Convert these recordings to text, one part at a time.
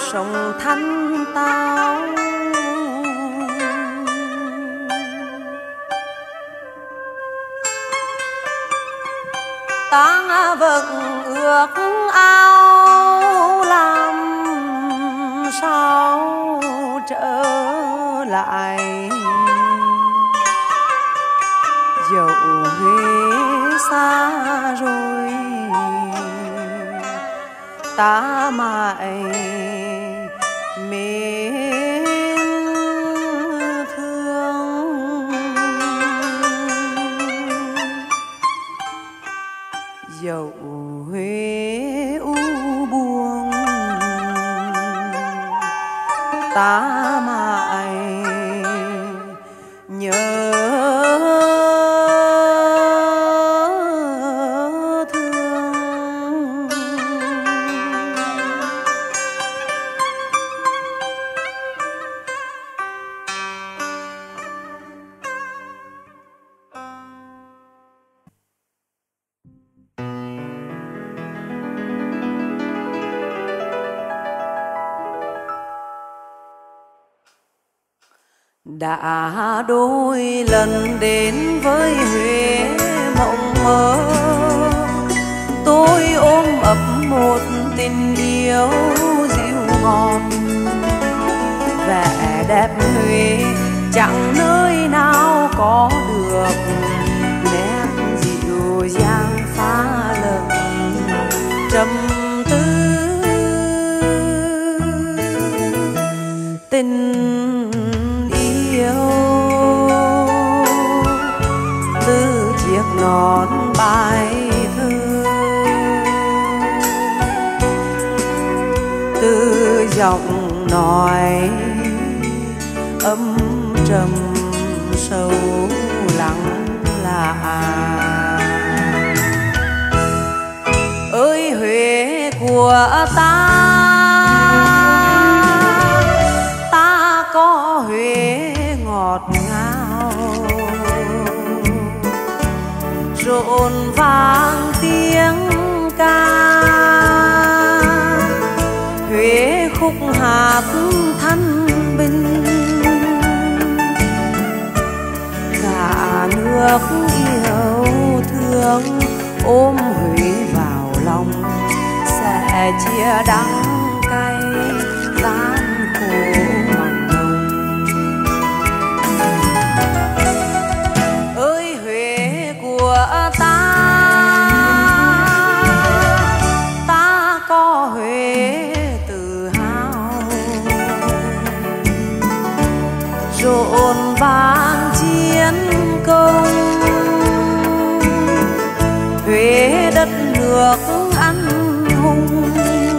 sống thanh tao. Ta vẫn ước ao làm sao trở lại, dẫu Huế xa rồi ta mãi mến thương. Dẫu Huế u buồn ta mãi nhớ thương. Đã đôi lần đến với Huế mộng mơ, tôi ôm ấp một tình yêu dịu ngọt. Vẻ đẹp Huế chẳng nơi nào có được nét dịu dàng pha lẫn trầm tư. Tình từ chiếc nón bài thơ, từ giọng nói âm trầm sâu lắng lạ. Ơi Huế của ta có Huế ngọt ngào, rộn vang tiếng ca. Huế khúc hát thanh bình, cả nước yêu thương ôm Huế vào lòng, sẽ chia đắng cay gian khổ mặn nồng. Ơi Huế của ta có Huế tự hào, rộn vang chiến công. Huế đất nước anh hùng,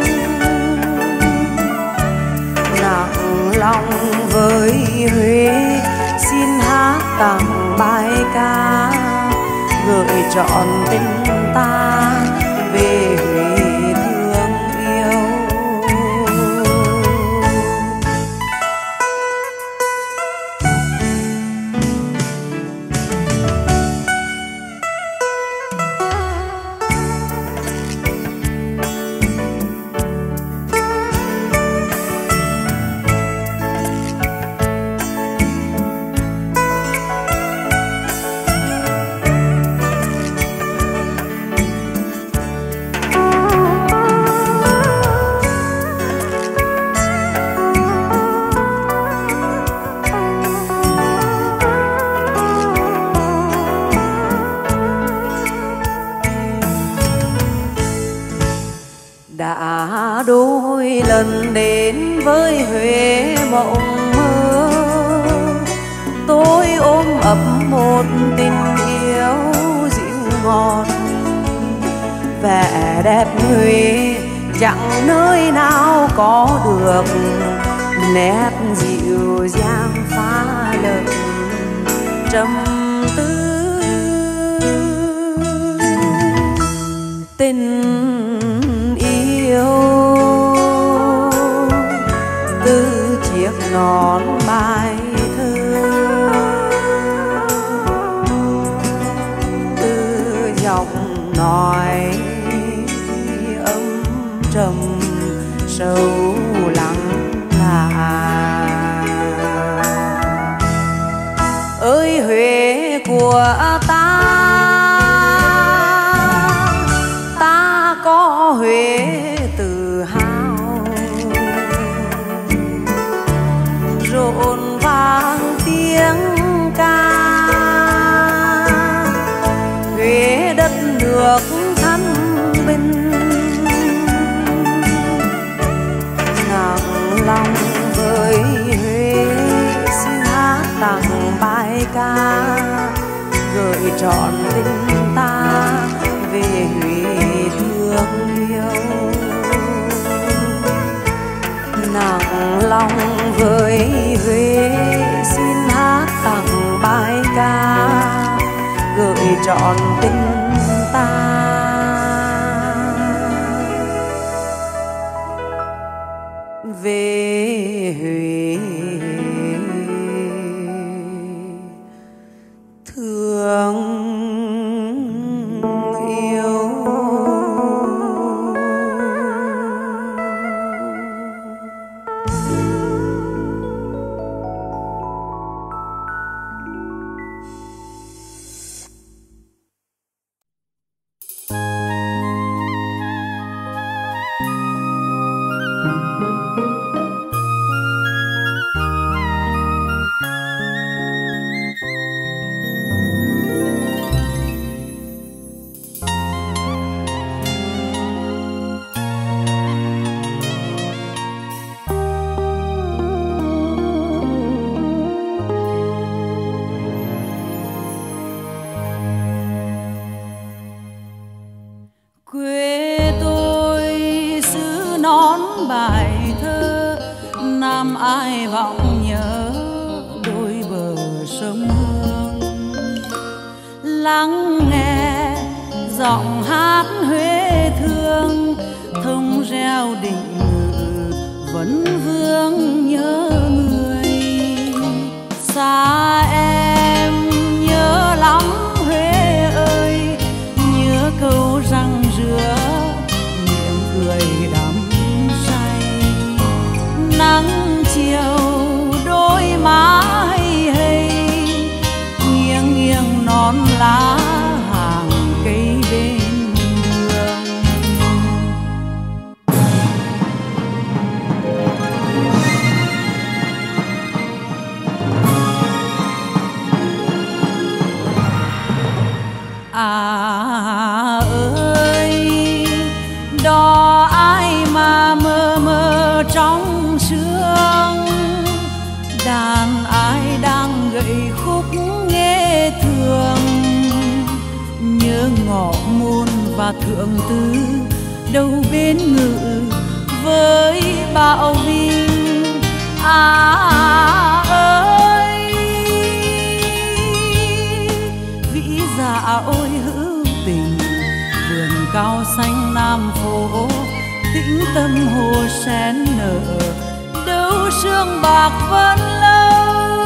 nặng lòng với Huế xin hát tặng bài ca, gửi trọn tình ta về Huế thương yêu. Đã đôi lần đến với Huế mộng mơ, tôi ôm ấp một tình yêu dịu ngọt. Vẻ đẹp Huế chẳng nơi nào có được nét dịu dàng pha lẫn trầm tư. Tình yêu từ chiếc nón bài thơ, từ giọng nói âm trầm sâu lắng Huế tự hào, rộn vang tiếng ca. Huế đất nước thanh bình, nặng lòng với Huế xin hát tặng bài ca, gửi trọn tình ta về Huế thương yêu. Nặng lòng với Huế xin hát tặng bài ca, gửi trọn tình ta về Huế thương yêu. Quê tôi xứ nón bài thơ, Nam ai vọng nhớ đôi bờ sông Hương. Lắng nghe giọng hát Huế thương, thông reo định ngự vẫn vương nhớ người. Xa em nhớ lắm Huế ơi, nhớ câu răng rứa niềm cười đắm say. Nắng chiều đôi má hay hay, nghiêng nghiêng non lá hàng cây bên đường. À ơi, đó ai mà mơ mơ trong sương, đàn ai đang gậy khúc nghe thường. Nhớ ngọ môn và thượng tứ đâu bên ngự với bão vinh. À ơi, vĩ dạ ôi hữu tình, vườn cao xanh Nam phố, tĩnh tâm hồ sen nở, đâu sương bạc vẫn lâu.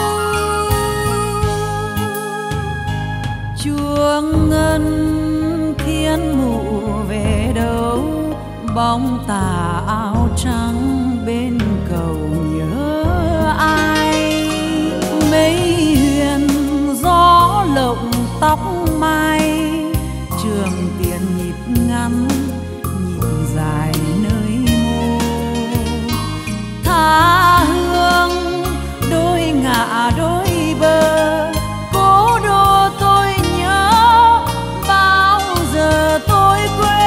Chuông ngân thiên mụ về đâu, bóng tà áo trắng bên cầu nhớ ai. Mấy huyền gió lộng tóc mai, trường tiền nhịp ngắn nhịp dài nơi mô. Tha hương đôi ngả đôi bờ, cố đô tôi nhớ bao giờ tôi quên.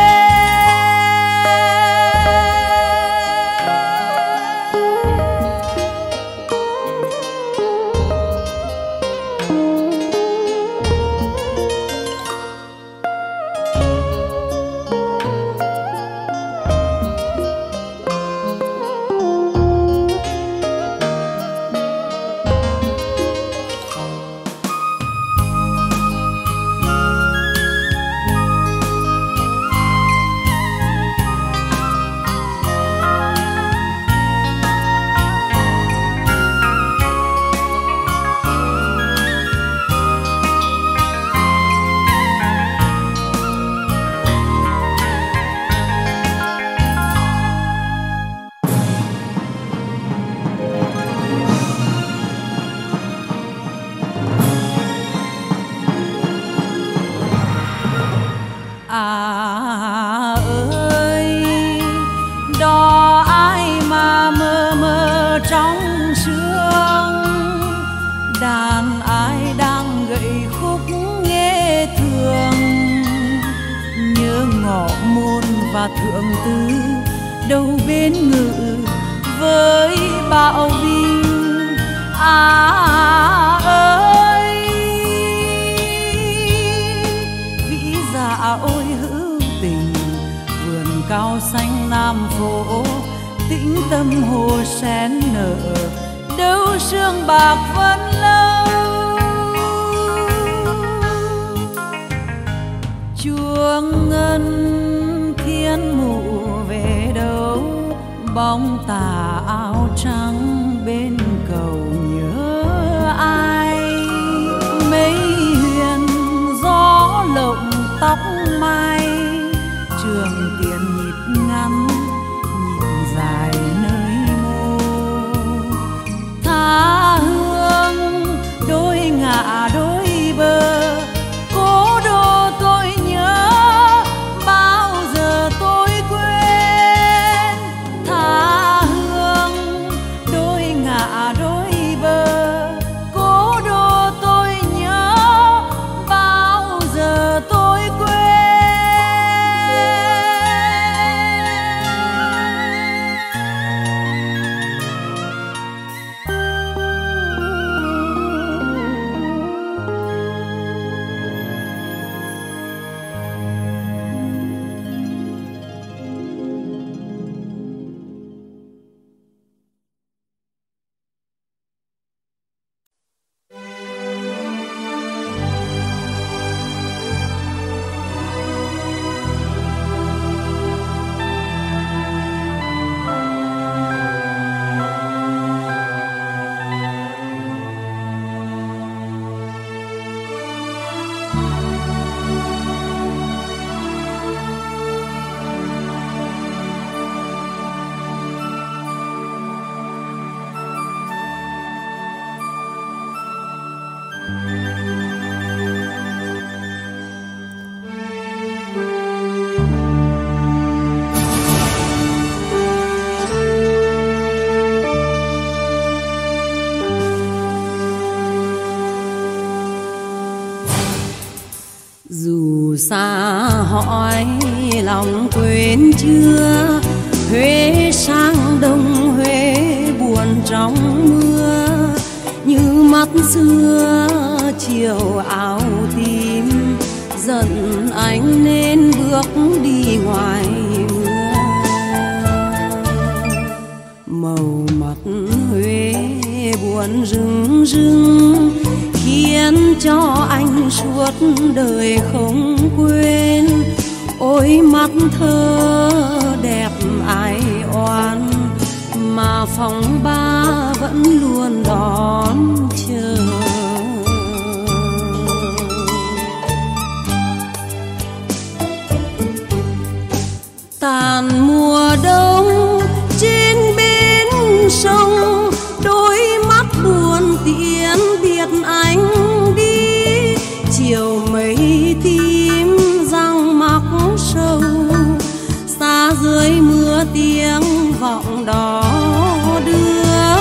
À ơi, ngọ môn và thượng tứ đâu bên ngự với bão vinh ơi. Vĩ dạ ôi hữu tình, vườn cao xanh Nam Phố, tĩnh tâm hồ sen nở, đâu sương bạc vẫn lâu. Chuông ngân thiên mụ về đâu, bóng tà áo trắng bên cầu nhớ ai. Mây huyền gió lộng tóc mai, trường tiền nhịp ngắn nhịp dài nơi mô. Tha hương đôi ngả đôi bờ, cố đô tôi nhớ bao giờ tôi quên. Tha hương đôi ngả đôi bờ, cố đô tôi nhớ bao giờ tôi quên. Dù xa hỏi lòng quên chưa, Huế sang đông Huế buồn trong mưa. Như mắt xưa chiều áo tím, giận anh nên bước đi ngoài mưa. Màu mặt Huế buồn rưng rưng, khiến cho anh suốt đời không quên. Ôi mắt thơ đẹp ai oan, mà phòng ba vẫn luôn đón chờ. Tàn mùa đông trên bến sông, đôi mắt buồn tiễn biệt anh đi. Chiều mây tím răng mắc sâu, xa dưới mưa tiếng vọng đò đưa.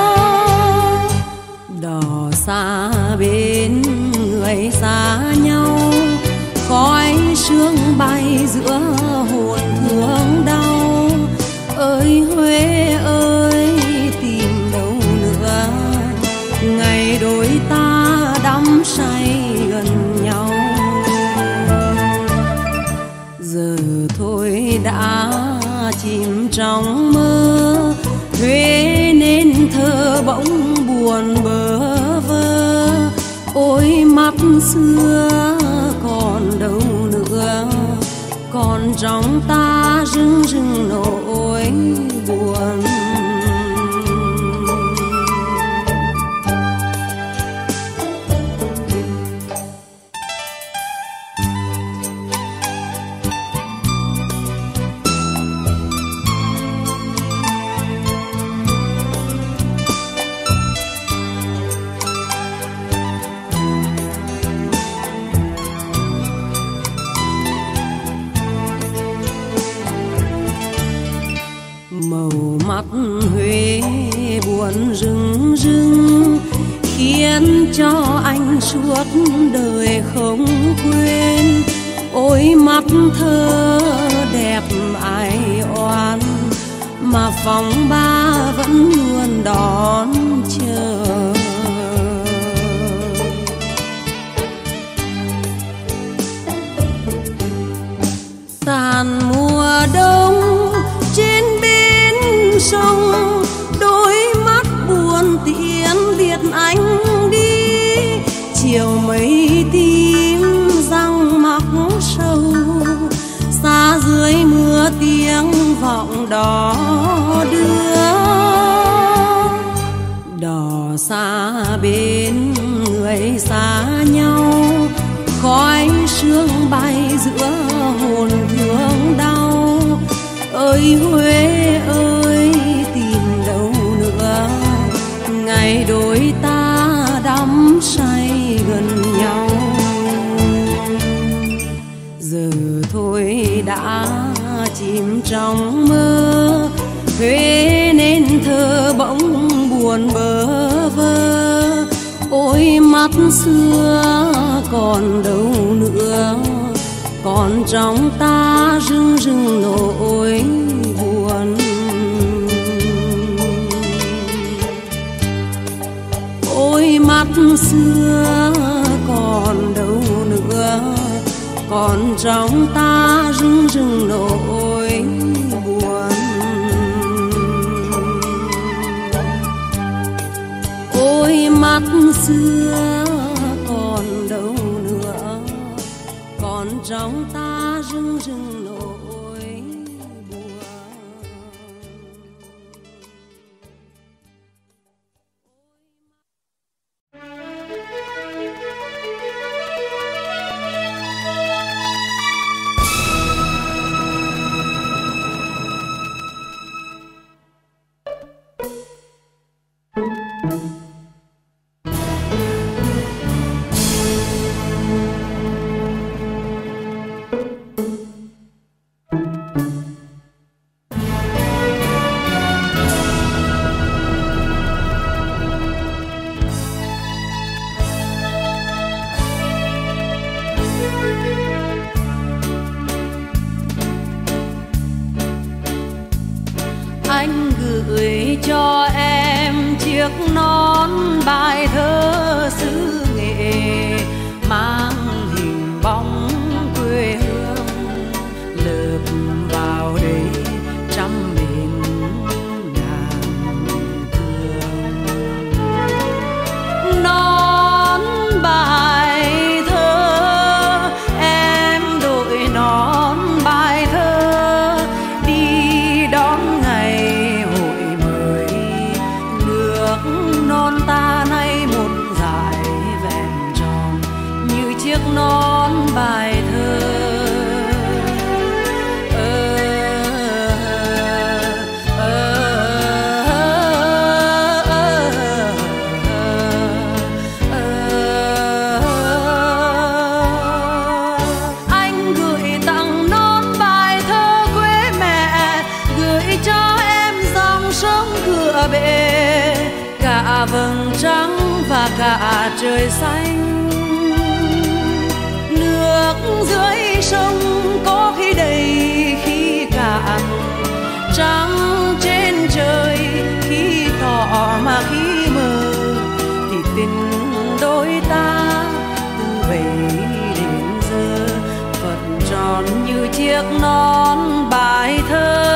Đò xa bên người xa nhau, khói sương bay giữa hồn thương đau. Ơi Huế ơi tìm đâu nữa, ngày đôi ta đắm say gần nhau. Giờ thôi đã chìm trong mơ, Huế nên thơ bỗng buồn bơ vơ. Ôi mắt xưa còn đâu nữa, còn trong ta rưng rưng nỗi buồn. Màu mắt Huế buồn rưng rưng, khiến cho anh suốt đời không quên. Ôi mắt thơ phòng ba vẫn luôn đón chờ. Tàn mùa đông trên bến sông, đôi mắt buồn tiễn biệt anh đi. Chiều mây tím răng mắc sâu, xa dưới mưa tiếng vọng đò đưa. Đò xa bên người xa nhau, khói sương bay giữa hồn thương đau. Ơi Huế ơi tìm đâu nữa, ngày đôi ta đắm say gần nhau. Giờ thôi đã chìm trong mơ, Huế nên thơ bỗng buồn bơ vơ. Ôi mắt xưa còn đâu nữa, còn trong ta rưng rưng nỗi buồn. Ôi mắt xưa còn đâu nữa, còn trong ta rưng rưng nỗi buồn. Ôi mắt xưa còn đâu nữa, còn trong ta rưng rưng nỗi buồn. Anh gửi cho em chiếc nón bài thơ xứ Nghệ, mang hình bóng quê hương lợp vào đây trăm miền ngàn thương. Nón bài thơ em đội nón bài thơ, đi đón ngày hội mới. Nước non ta nay một dải vẹn tròn như chiếc nón bài thơ. Anh gửi tặng nón bài thơ quê mẹ, gửi cho em dòng sông Cửa Bể, cả vầng trăng và cả trời xanh. Nước dưới sông có khi đầy khi cạn, trăng trên trời khi tỏ mà khi mờ, thì tình đôi ta từ về đến giờ vẫn tròn như chiếc nón bài thơ.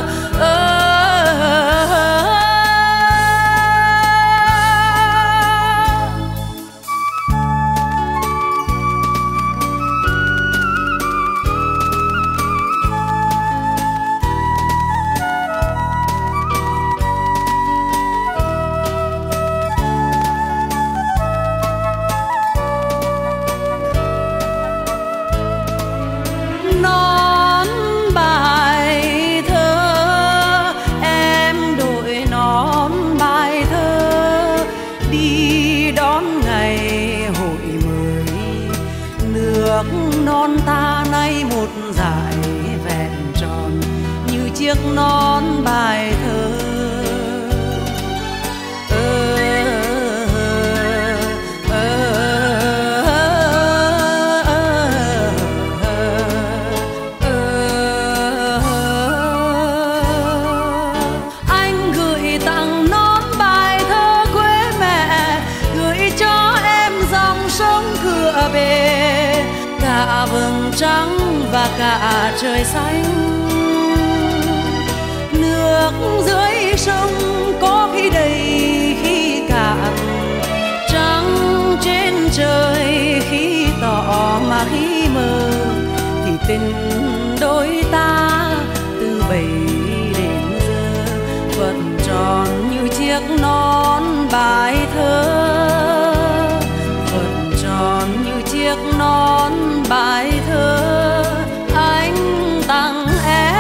Nón bài thơ em đội nón bài thơ, đi đón ngày hội mới. Nước non ta nay một dải vẹn tròn như chiếc nón bài thơ. trắng và cả trời xanh. Nước dưới sông có khi đầy khi cạn, trăng trên trời khi tỏ mà khi mờ, thì tình đôi ta từ bấy đến giờ vẫn tròn như chiếc nón bài thơ, vẫn tròn như chiếc nón bài thơ anh tặng em.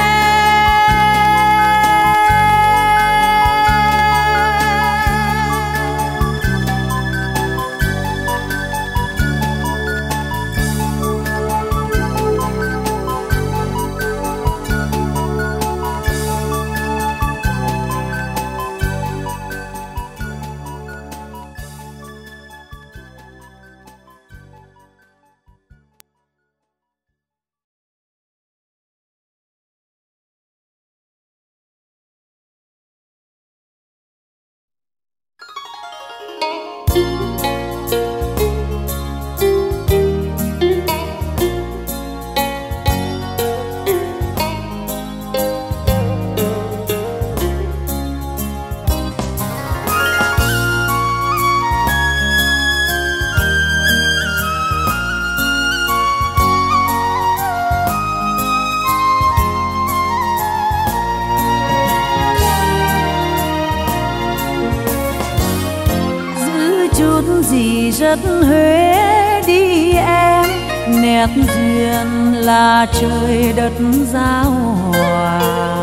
Gì rất Huế đi em, nét duyên là trời đất giao hòa.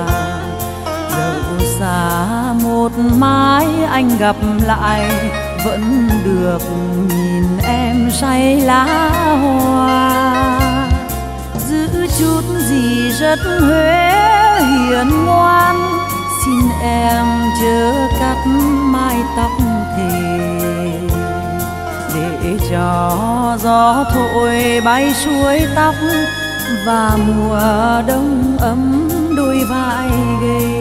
Dẫu xa một mái anh gặp lại, vẫn được nhìn em say lá hoa. Giữ chút gì rất Huế hiền ngoan, xin em chớ cắt mái tóc thề, để cho gió thổi bay suối tóc và mùa đông ấm đôi vai gầy.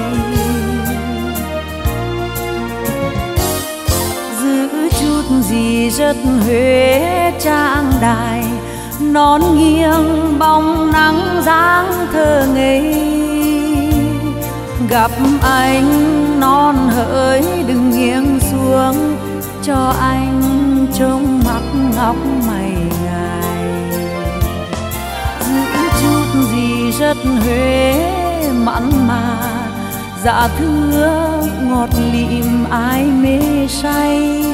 Giữ chút gì rất Huế trang đài, nón nghiêng bóng nắng dáng thơ ngây. Gặp anh non hỡi đừng nghiêng xuống, cho anh trông mắt ngọc mày ngài. Giữ chút gì rất Huế mặn mà, dạ thưa ngọt lịm ai mê say.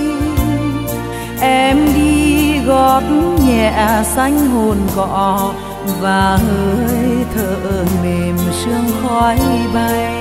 Em đi gót nhẹ xanh hồn cỏ, và hơi thở mềm sương khói bay.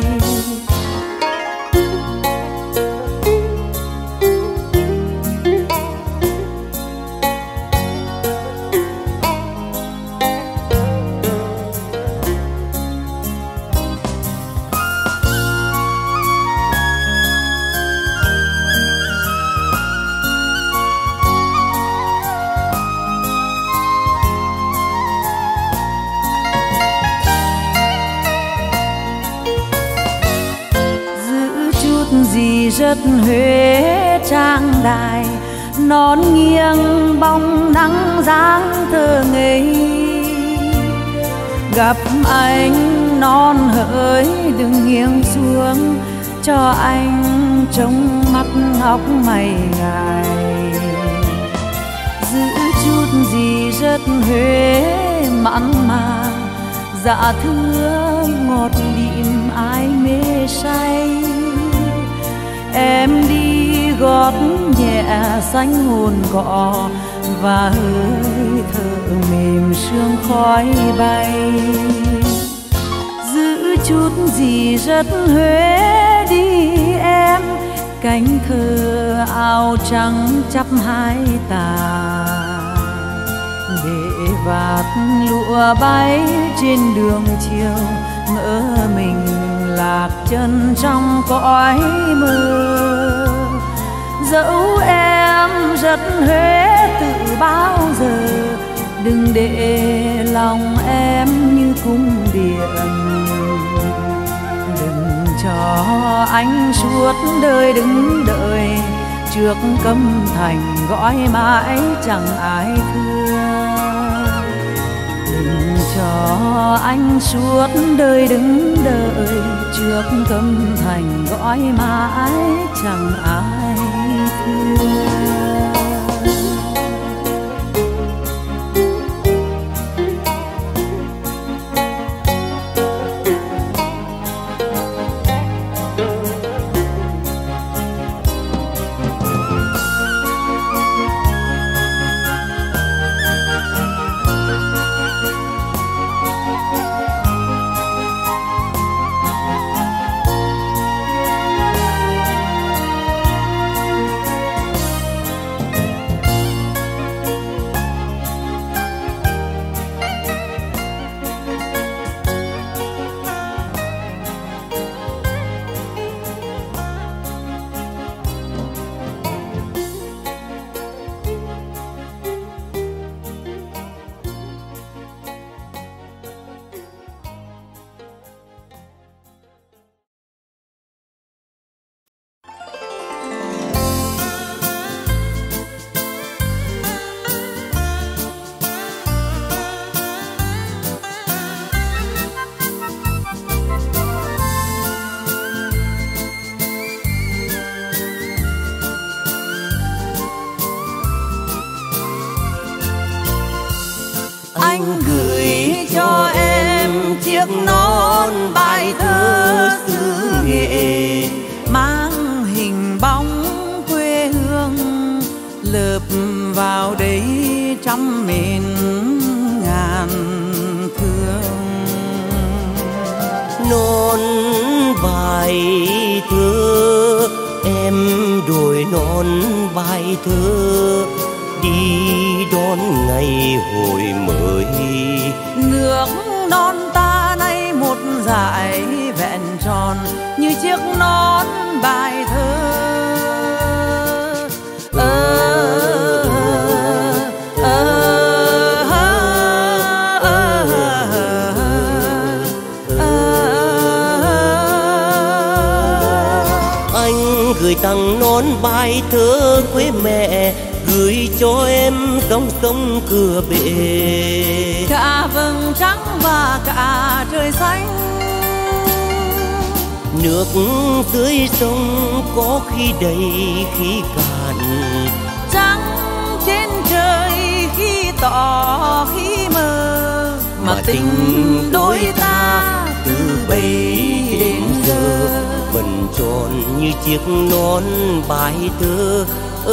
Gì rất Huế trang đài, nón nghiêng bóng nắng dáng thơ ngây. Gặp anh non hỡi đừng nghiêng xuống, cho anh trông mắt ngọc mày ngài. Giữ chút gì rất Huế mặn mà, dạ thưa ngọt lịm ai mê say. Em đi gót nhẹ xanh hồn cỏ, và hơi thở mềm sương khói bay. Giữ chút gì rất Huế đi em, cánh thơ áo trắng chắp hai tà, để vạt lụa bay trên đường chiều, ngỡ mình lạc chân trong cõi mơ. Dẫu em rất Huế từ bao giờ, đừng để lòng em như cung điện. Đừng cho anh suốt đời đứng đợi, trước cấm thành gọi mãi chẳng ai thương. cho anh suốt đời đứng đợi trước cấm thành gọi mãi chẳng ai thương. Anh gửi cho em chiếc nón bài thơ xứ Nghệ, mang hình bóng quê hương lợp vào đấy trăm miền ngàn thương. Nón bài thơ em đổi nón bài thơ đi đón ngày hồi mới. Nước non ta nay một dải vẹn tròn như chiếc nón bài thơ. Anh gửi tặng nón bài thơ quê mẹ, gửi cho em dòng sông cửa bể, cả vầng trắng và cả trời xanh. Nước dưới sông có khi đầy khi cạn, trắng trên trời khi tỏ khi mờ, mà tình đôi ta từ bấy đến giờ vẫn tròn như chiếc nón bài thơ.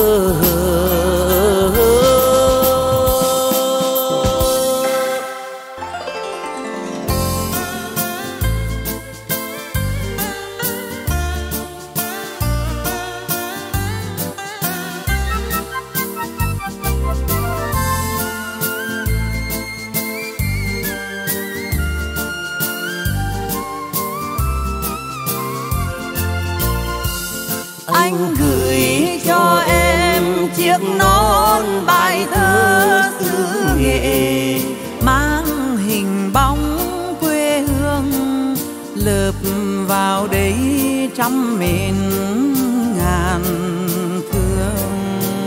Anh gửi cho em chiếc nón bài thơ xứ Nghệ, mang hình bóng quê hương lợp vào đấy trăm miền ngàn thương.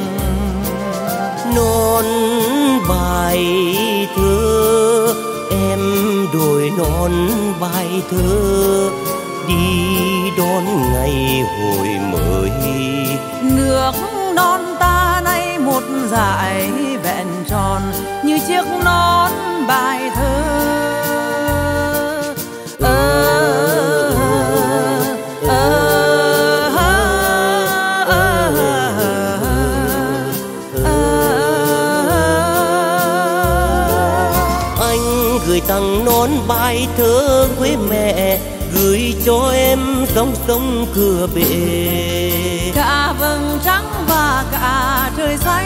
Nón bài thơ em đổi nón bài thơ đi đón ngày hồi mới. Nước non ta nay một dải vẹn tròn như chiếc nón bài thơ. Anh gửi tặng nón bài thơ quê mẹ, gửi cho em dòng sông cửa bể, cả vầng trắng và cả trời xanh.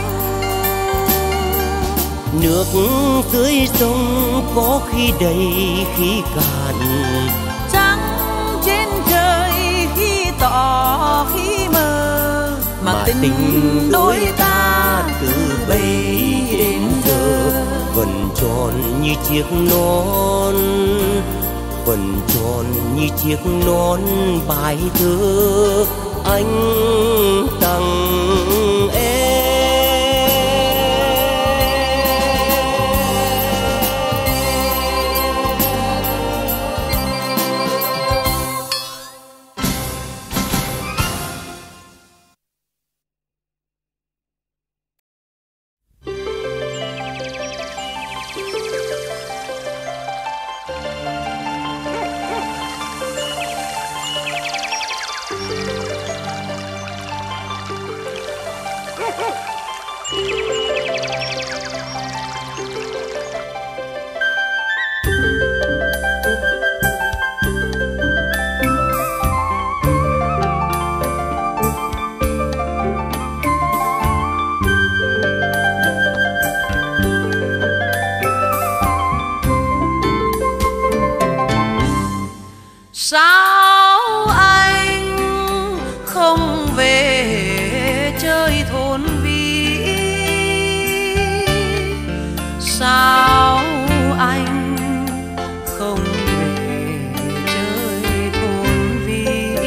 Nước dưới sông có khi đầy khi cạn, trắng trên trời khi tỏ khi mờ, mà tình đôi ta từ bấy đến giờ vẫn tròn như chiếc nón, vẫn tròn như chiếc nón bài thơ anh tặng em. Sao anh không về chơi thôn Vĩ? Sao anh không về chơi thôn Vĩ?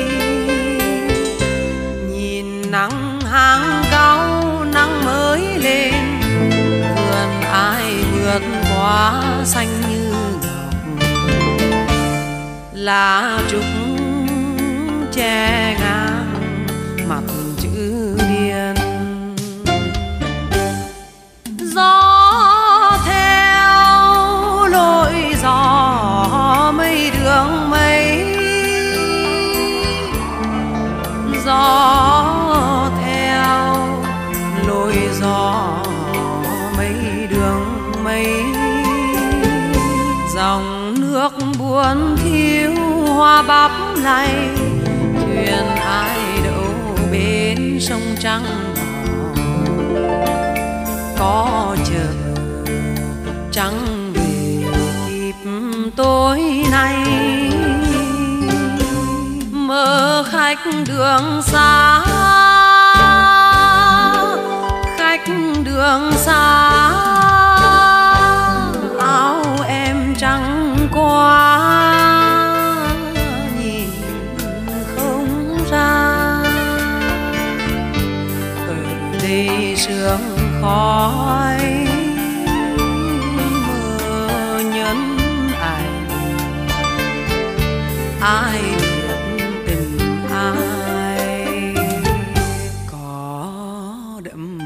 Nhìn nắng hàng cao nắng mới lên, vườn ai vượt qua xanh như lá trúc che ngang mặt chữ điền. Gió theo lối gió mây đường mây, gió theo lối gió mây đường mây. Dòng nước buồn thiếu hoa bắp lay, thuyền ai đậu bên sông trắng đỏ. Có chờ trắng về kịp tối nay, mơ khách đường xa, khách đường xa. Áo em trắng quá nhìn không ra, ở đây sương khói mơ nhẫn ảnh. Ai biết tình ai có đậm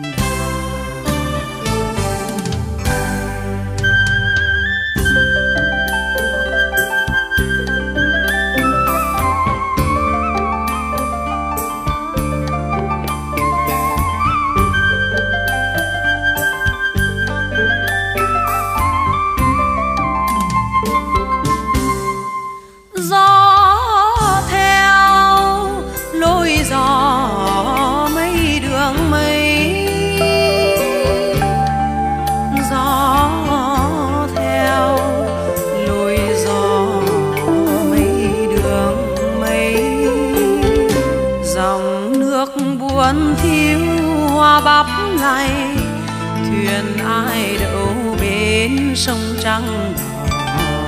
thiếu hoa bắp lay, thuyền ai đậu bên sông trắng đỏ.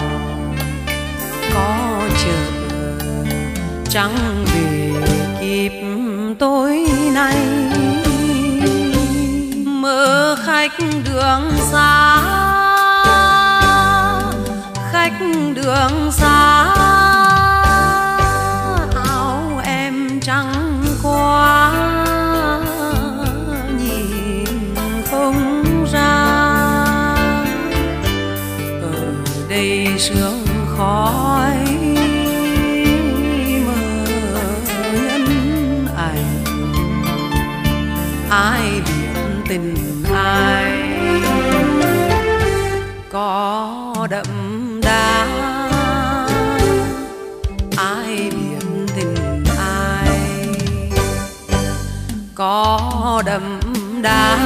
Có chờ trắng về kịp tối nay, mơ khách đường xa, khách đường xa. Áo em trắng quá nhìn không ra, ở đây sương khói mơ nhân ảnh. Ai biết tình ai có đậm đà, ai biết tình ai có đậm đà.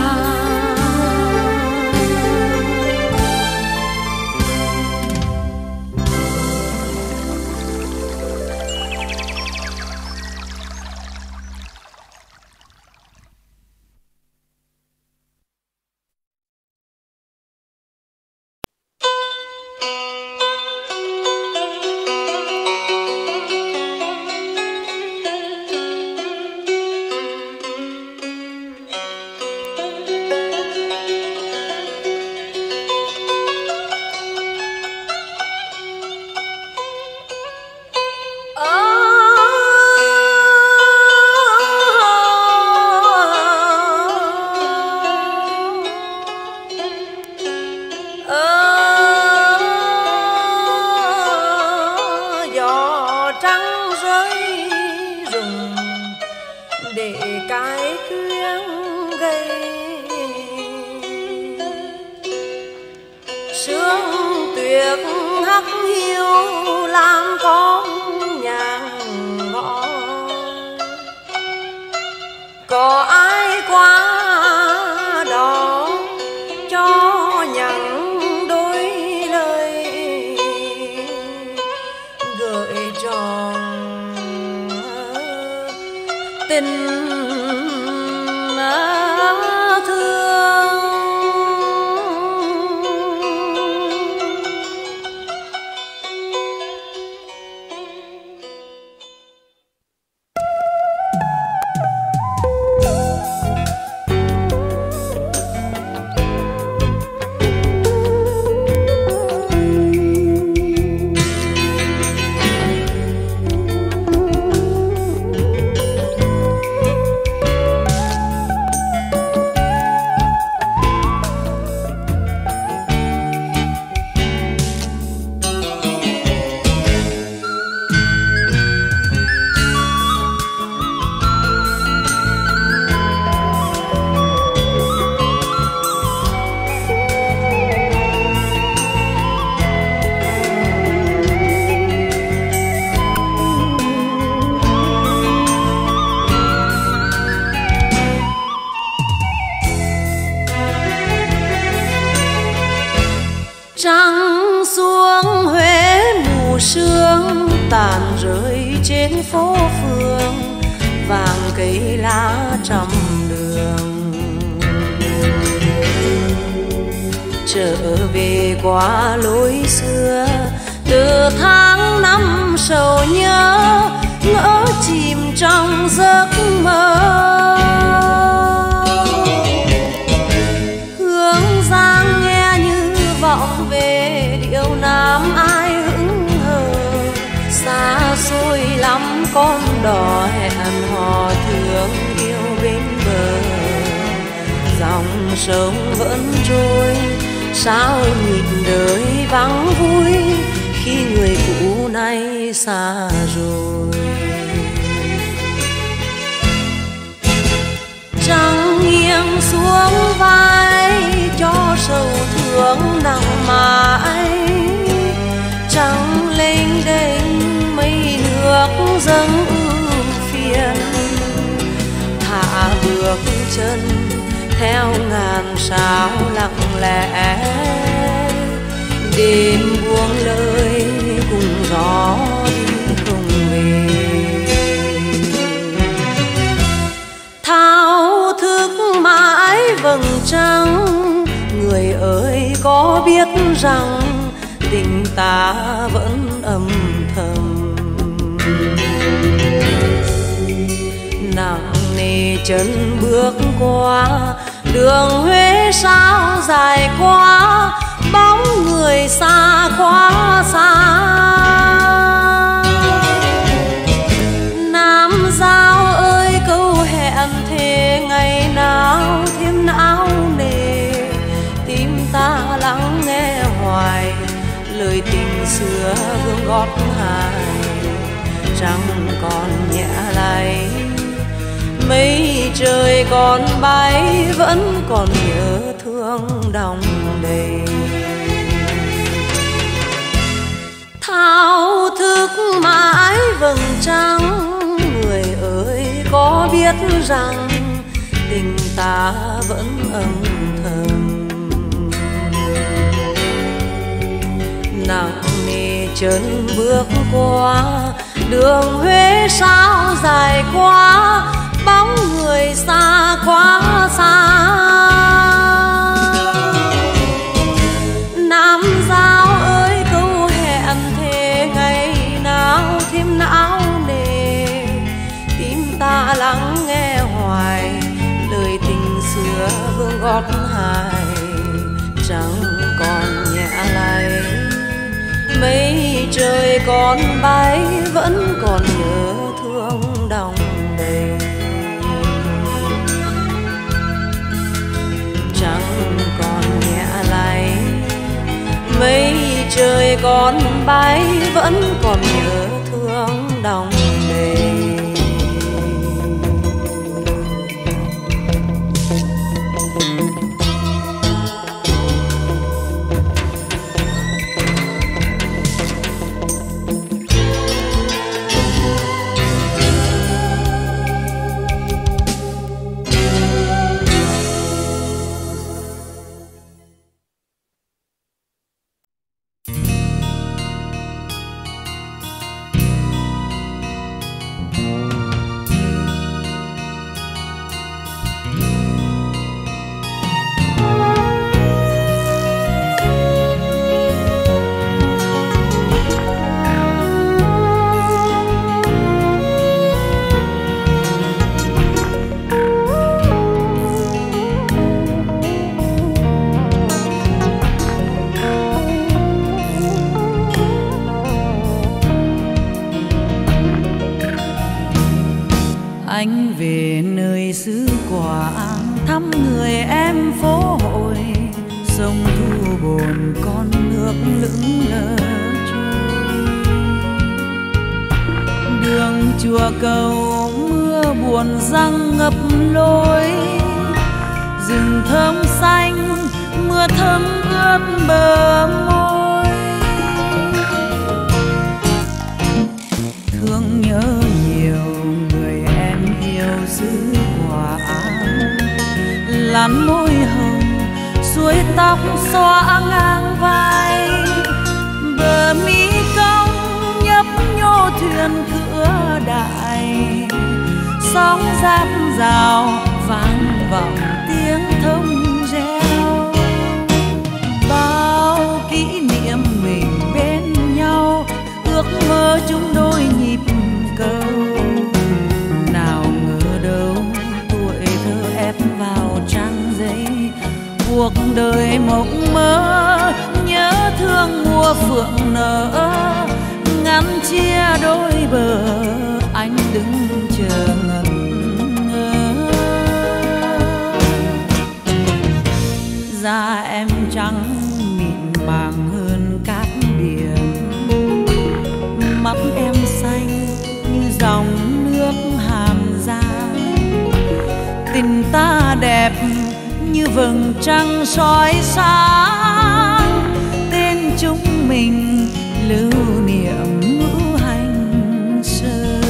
sương tuyệt hắc hiu làm con nhàn ngõ. Có ai qua đó cho nhận đôi lời gửi cho tình thương. Trăng xuống Huế mù sương tàn rơi trên phố phường, vàng cây lá trăm đường. Trở về qua lối xưa từ tháng năm sầu nhớ, ngỡ chìm trong giấc mơ. Hương Giang nghe như vọng về điệu nam ai hững hờ, xa xôi lắm con đò hẹn hò thương yêu bên bờ. Dòng sông vẫn trôi sao nhịp đời vắng vui, khi người cũ nay xa rồi. Trăng nghiêng xuống vai cho sầu thương nặng mãi, trăng lênh đênh mây nước dâng ưu phiền. Thả bước chân theo ngàn sao lặng lẽ, đêm buông lời cùng gió đi không về. Thao thức mãi vầng trăng, người ơi có biết rằng tình ta vẫn âm thầm. Nặng nề chân bước qua đường Huế sao dài quá, bóng người xa quá xa. Nam Giao ơi câu hẹn thề ngày nào thêm não nề, tim ta lắng nghe hoài lời tình xưa vương gót hài. Trăng còn nhẹ lay mây trời còn bay, vẫn còn nhớ thương đong đầy. Thao thức mãi vầng trăng, người ơi có biết rằng tình ta vẫn âm thầm. Nặng nề chân bước qua đường Huế sao dài quá, bóng người xa quá xa. Nam Giao ơi câu hẹn thề ngày nào thêm não nề, tim ta lắng nghe hoài lời tình xưa vương gót hài. Trăng còn nhẹ lay mây trời còn bay, vẫn còn nhớ thương đong đầy. Trăng còn nhẹ lay mây trời còn bay, vẫn còn nhớ thương đong đầy. Anh về nơi xứ Quảng thăm người em phố hội, sông thu bồn con nước lững lờ trôi. Đường chùa cầu mưa buồn răng ngập lối, rừng thơm xanh mưa thấm ướt bờ môi. Thương nhớ nhiều người em yêu xứ Quảng, làn môi hồng suối tóc xõa ngang vai, bờ mi cong nhấp nhô thuyền cửa đại, sóng giạt rào vang vọng tiếng thông reo. Bao kỷ niệm mình bên nhau, ước mơ chúng đôi nhịp cầu. Nào ngờ đâu tuổi thơ ép vào trang giấy, cuộc đời mộng mơ nhớ thương mùa phượng nở, ngăn chia đôi bờ anh đứng chờ ngẩn ngơ. Da em trắng mịn màng hơn cát biển, mắt em xanh như dòng nước Hàn Giang, tình ta đẹp như vầng trăng soi sáng, tên chúng mình lưu niệm ngũ hành sơn.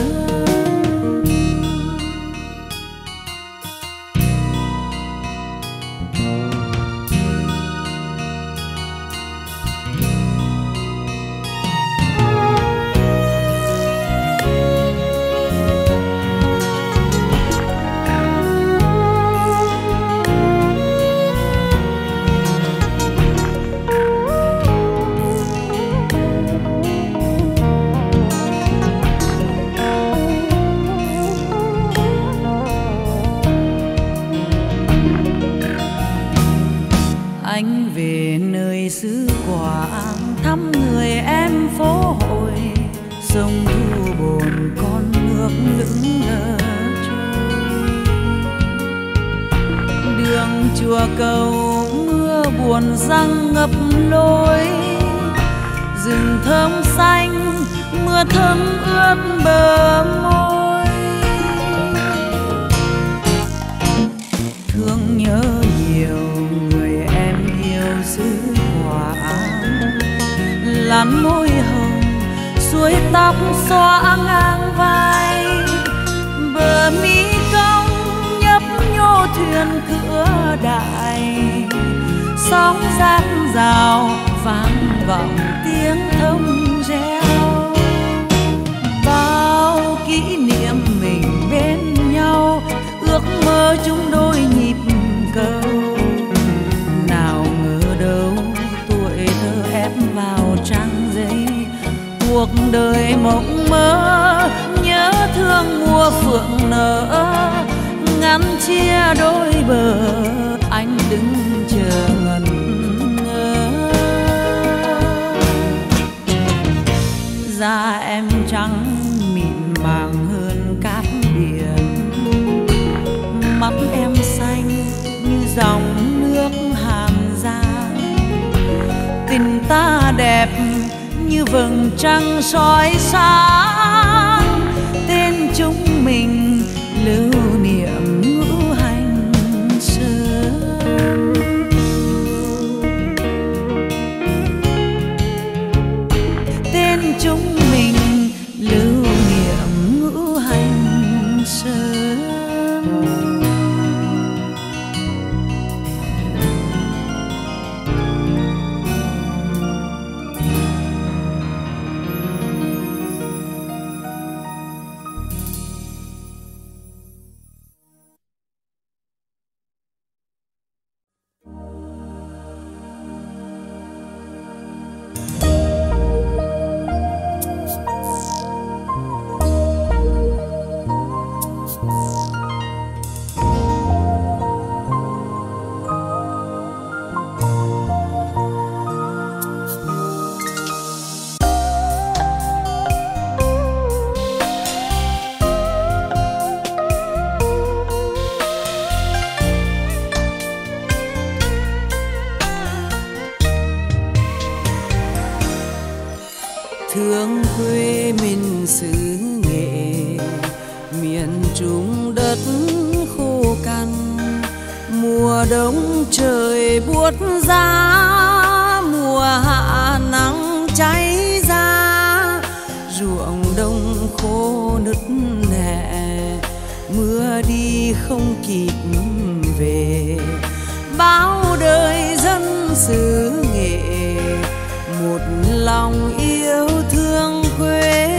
Anh về nơi xứ Quảng thăm người em phố hội, sông thu bồn con nước lững lờ trôi. Đường chùa cầu mưa buồn răng ngập lối, rừng thơm xanh mưa thấm ướt bờ môi. Thương nhớ nhiều người em yêu xứ Quảng, làn môi hồng suối tóc xõa ngang vai, bờ mi cong nhấp nhô thuyền cửa đại, sóng giạt rào vang vọng tiếng thông reo. Bao kỷ niệm mình bên nhau, ước mơ chúng đôi nhịp cầu. Nào ngờ đâu tuổi thơ ép vào trang giấy, cuộc đời mộng mơ nhớ thương mùa phượng nở, ngăn chia đôi bờ anh đứng chờ ngẩn ngơ. Da em trắng mịn màng hơn cát biển, mắt em xanh như dòng nước Hàn Giang, tình ta đẹp như vầng trăng soi sáng, tên chúng mình lưu niệm ngũ hành sơn. Tên chúng mình lưu niệm ngũ hành sơn. thương quê mình xứ Nghệ, miền Trung đất khô cằn. Mùa đông trời buốt giá, mùa hạ nắng cháy ra, ruộng đông khô nứt nẻ, mưa đi không kịp về. Bao đời dân xứ Nghệ một lòng yêu thương quê.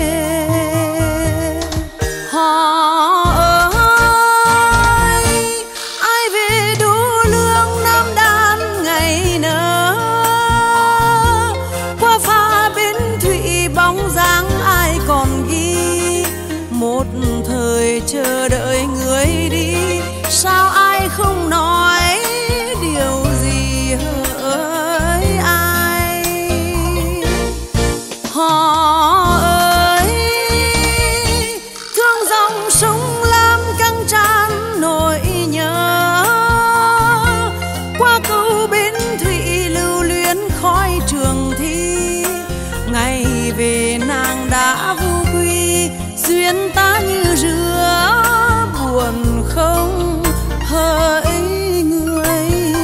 Họ ơi, ai về đô lương Nam Đan ngày nỡ, qua phá bến thủy bóng dáng ai còn ghi. Một thời chờ đợi người đi, sao ai không nói điều gì hỡi ai. Họ ơi, thương dòng sông Lam căng tràn nỗi nhớ, qua câu bến thủy lưu luyến khói trường thi. Ngày về nàng đã vô quy, duyên ta như rứa buồn không hỡi người.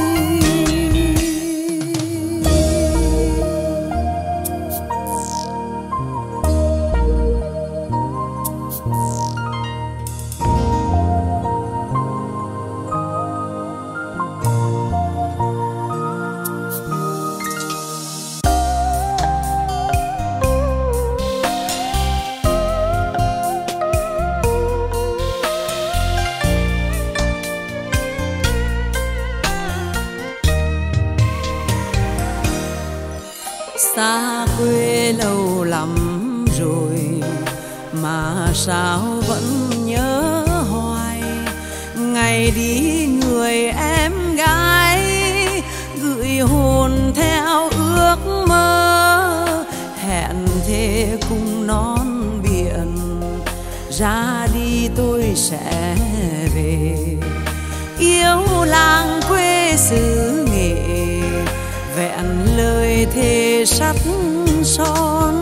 Xa quê lâu lắm rồi mà sao vẫn nhớ hoài. Ngày đi người em gái gửi hồn theo ước mơ, hẹn thề cùng non biển, ra đi tôi sẽ về. Yêu làng quê xứ Nghệ, vẹn lời thề sắt son.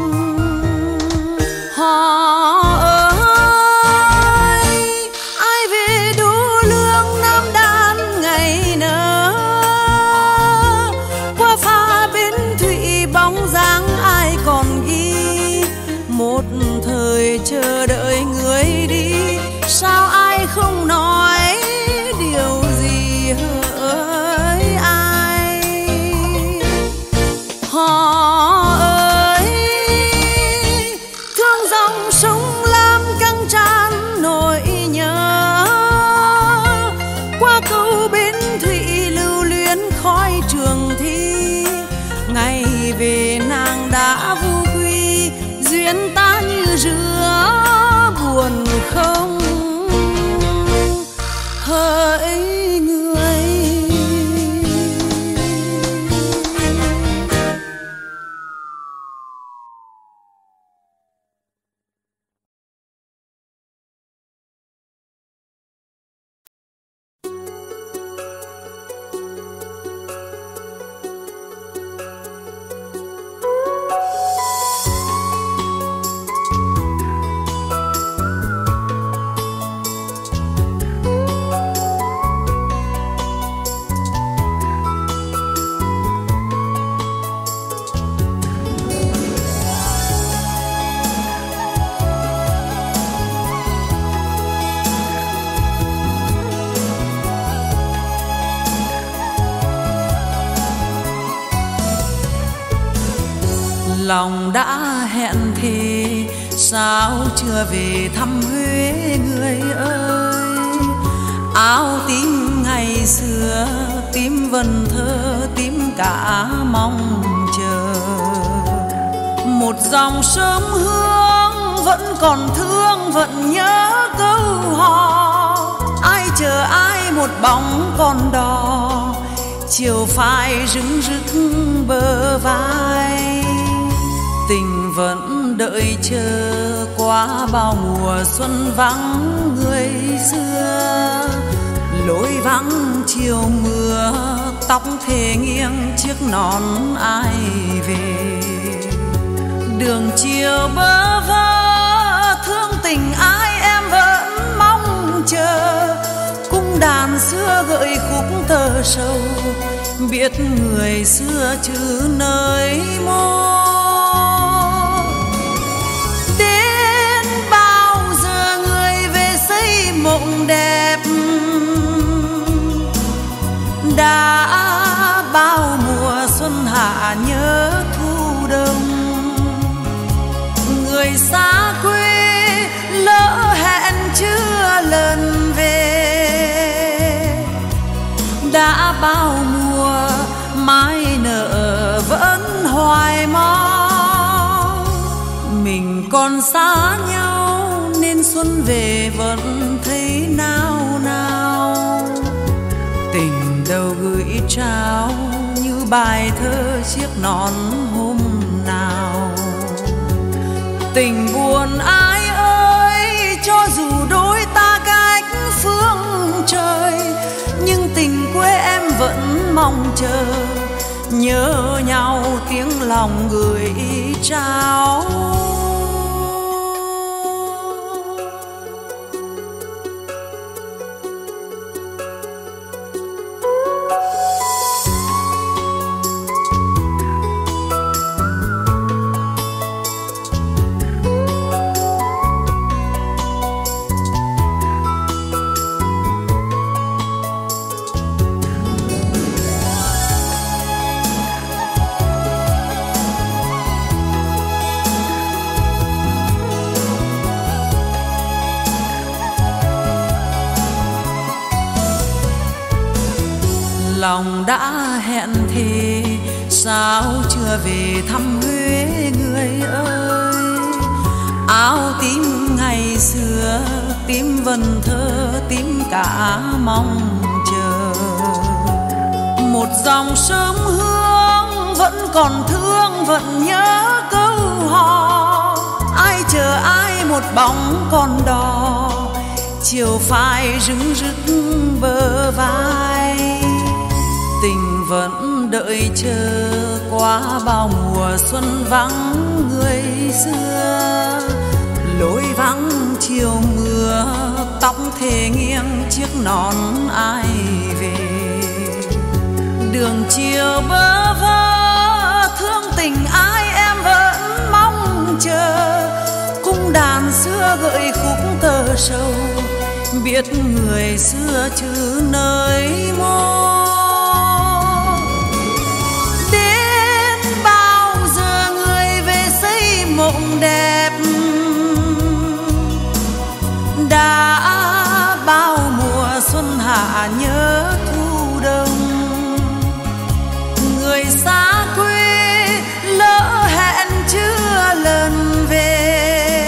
Họ ơi, ai về đô lương Nam Đan ngày nỡ, qua phá bến thủy bóng dáng ai còn ghi. Một thời chờ đợi người đi, sao ai không nói điều gì hỡi ai. Họ ơi, thương dòng sông Lam căng tràn nỗi nhớ, qua câu bến thủy lưu luyến khói trường thi. Ngày về nàng đã vô quy, duyên ta như rứa buồn không hỡi người. Lòng đã hẹn thề, sao chưa về thăm Huế người ơi. Áo tím ngày xưa, tím vần thơ, tím cả mong chờ. Một dòng sớm hương vẫn còn thương, vẫn nhớ câu hò. Ai chờ ai một bóng con đò, chiều phai rưng rức bờ vai. Tình vẫn đợi chờ qua bao mùa xuân vắng người xưa. Lối vắng chiều mưa, tóc thề nghiêng chiếc nón ai về. Đường chiều bơ vơ thương tình ai em vẫn mong chờ. Cung đàn xưa gợi khúc thơ sâu, biết người xưa chứ nơi mô. Đến bao giờ người về xây mộng đẹp, đã bao mùa xuân hạ nhớ thu đông. Người xa quê lỡ hẹn chưa lần về, đã bao mùa mai nở vẫn hoài mong. Mình còn xa nhau nên xuân về vẫn thấy nao nao. Tình đâu gửi trao như bài thơ chiếc nón hôm nào. Tình buồn ai ơi, cho dù đôi ta cách phương trời, nhưng tình quê em vẫn mong chờ. Nhớ nhau tiếng lòng gửi trao. Lòng đã hẹn thề sao chưa về thăm Huế người ơi. Áo tím ngày xưa tím vần thơ tím cả mong chờ. Một dòng sớm hương vẫn còn thương vẫn nhớ câu hò. Ai chờ ai một bóng con đò, chiều phai rưng rức bờ vai. Tình vẫn đợi chờ qua bao mùa xuân vắng người xưa. Lối vắng chiều mưa tóc thề nghiêng chiếc nón ai về. Đường chiều bơ vơ thương tình ai em vẫn mong chờ. Cung đàn xưa gợi khúc thơ sâu, biết người xưa chứ nơi mô. Mộng đẹp đã bao mùa xuân hạ nhớ thu đông. Người xa quê lỡ hẹn chưa lần về,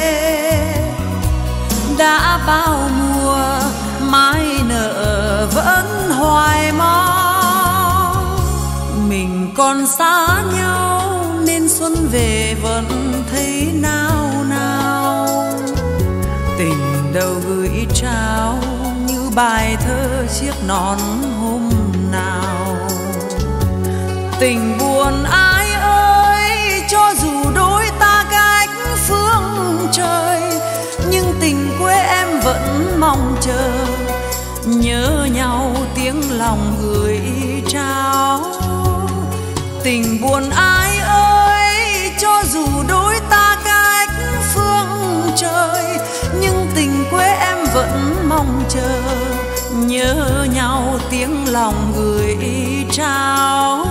đã bao mùa mai nở vẫn hoài mong. Mình còn xa nhau nên xuân về vẫn thấy nao nao. Tình đâu gửi trao như bài thơ chiếc nón hôm nào. Tình buồn ai ơi, cho dù đôi ta cách phương trời, nhưng tình quê em vẫn mong chờ. Nhớ nhau tiếng lòng gửi trao. Tình buồn ai ơi, cho dù đôi ta cách phương trời, nhưng tình quê em vẫn mong chờ. Nhớ nhau tiếng lòng gửi trao.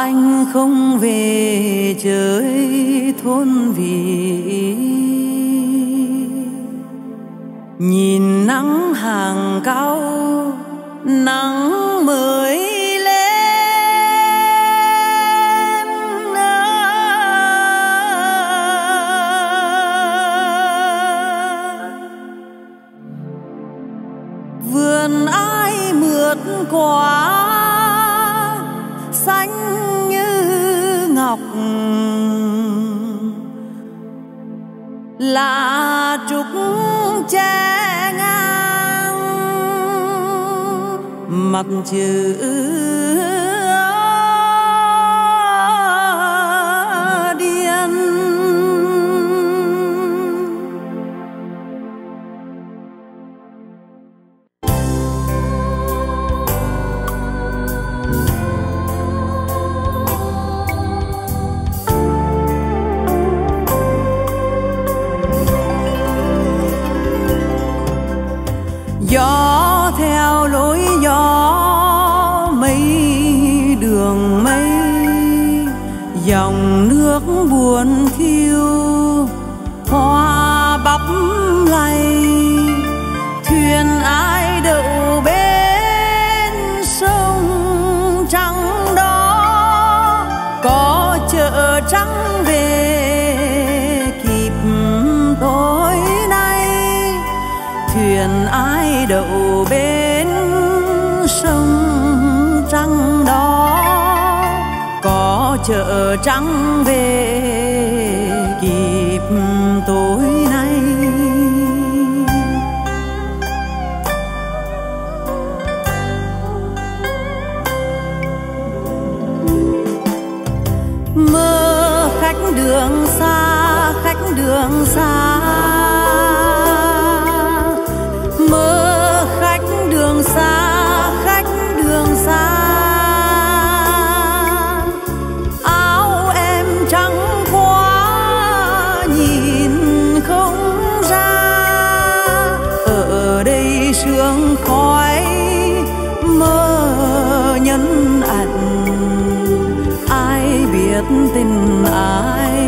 anh không về chơi thôn vị, nhìn nắng hàng cao nắng mới lên. Vườn ai mượt quá xanh như ngọc, là trúc che ngang mặt chữ điên. Gió theo lối gió mây đường mây, dòng nước buồn thiêu hoa bắp lay. Thuyền ai đậu bên sông trắng đó, có chợ trắng về kịp tối nay. Thuyền ai đậu bên sông trắng đó, có chợ trắng về kịp tối nay. Mơ khách đường xa, khách đường xa, mơ khách đường xa, khách đường xa. Áo em trắng quá nhìn không ra, ở đây sương khói mơ nhân ảnh. Ai biết tình ai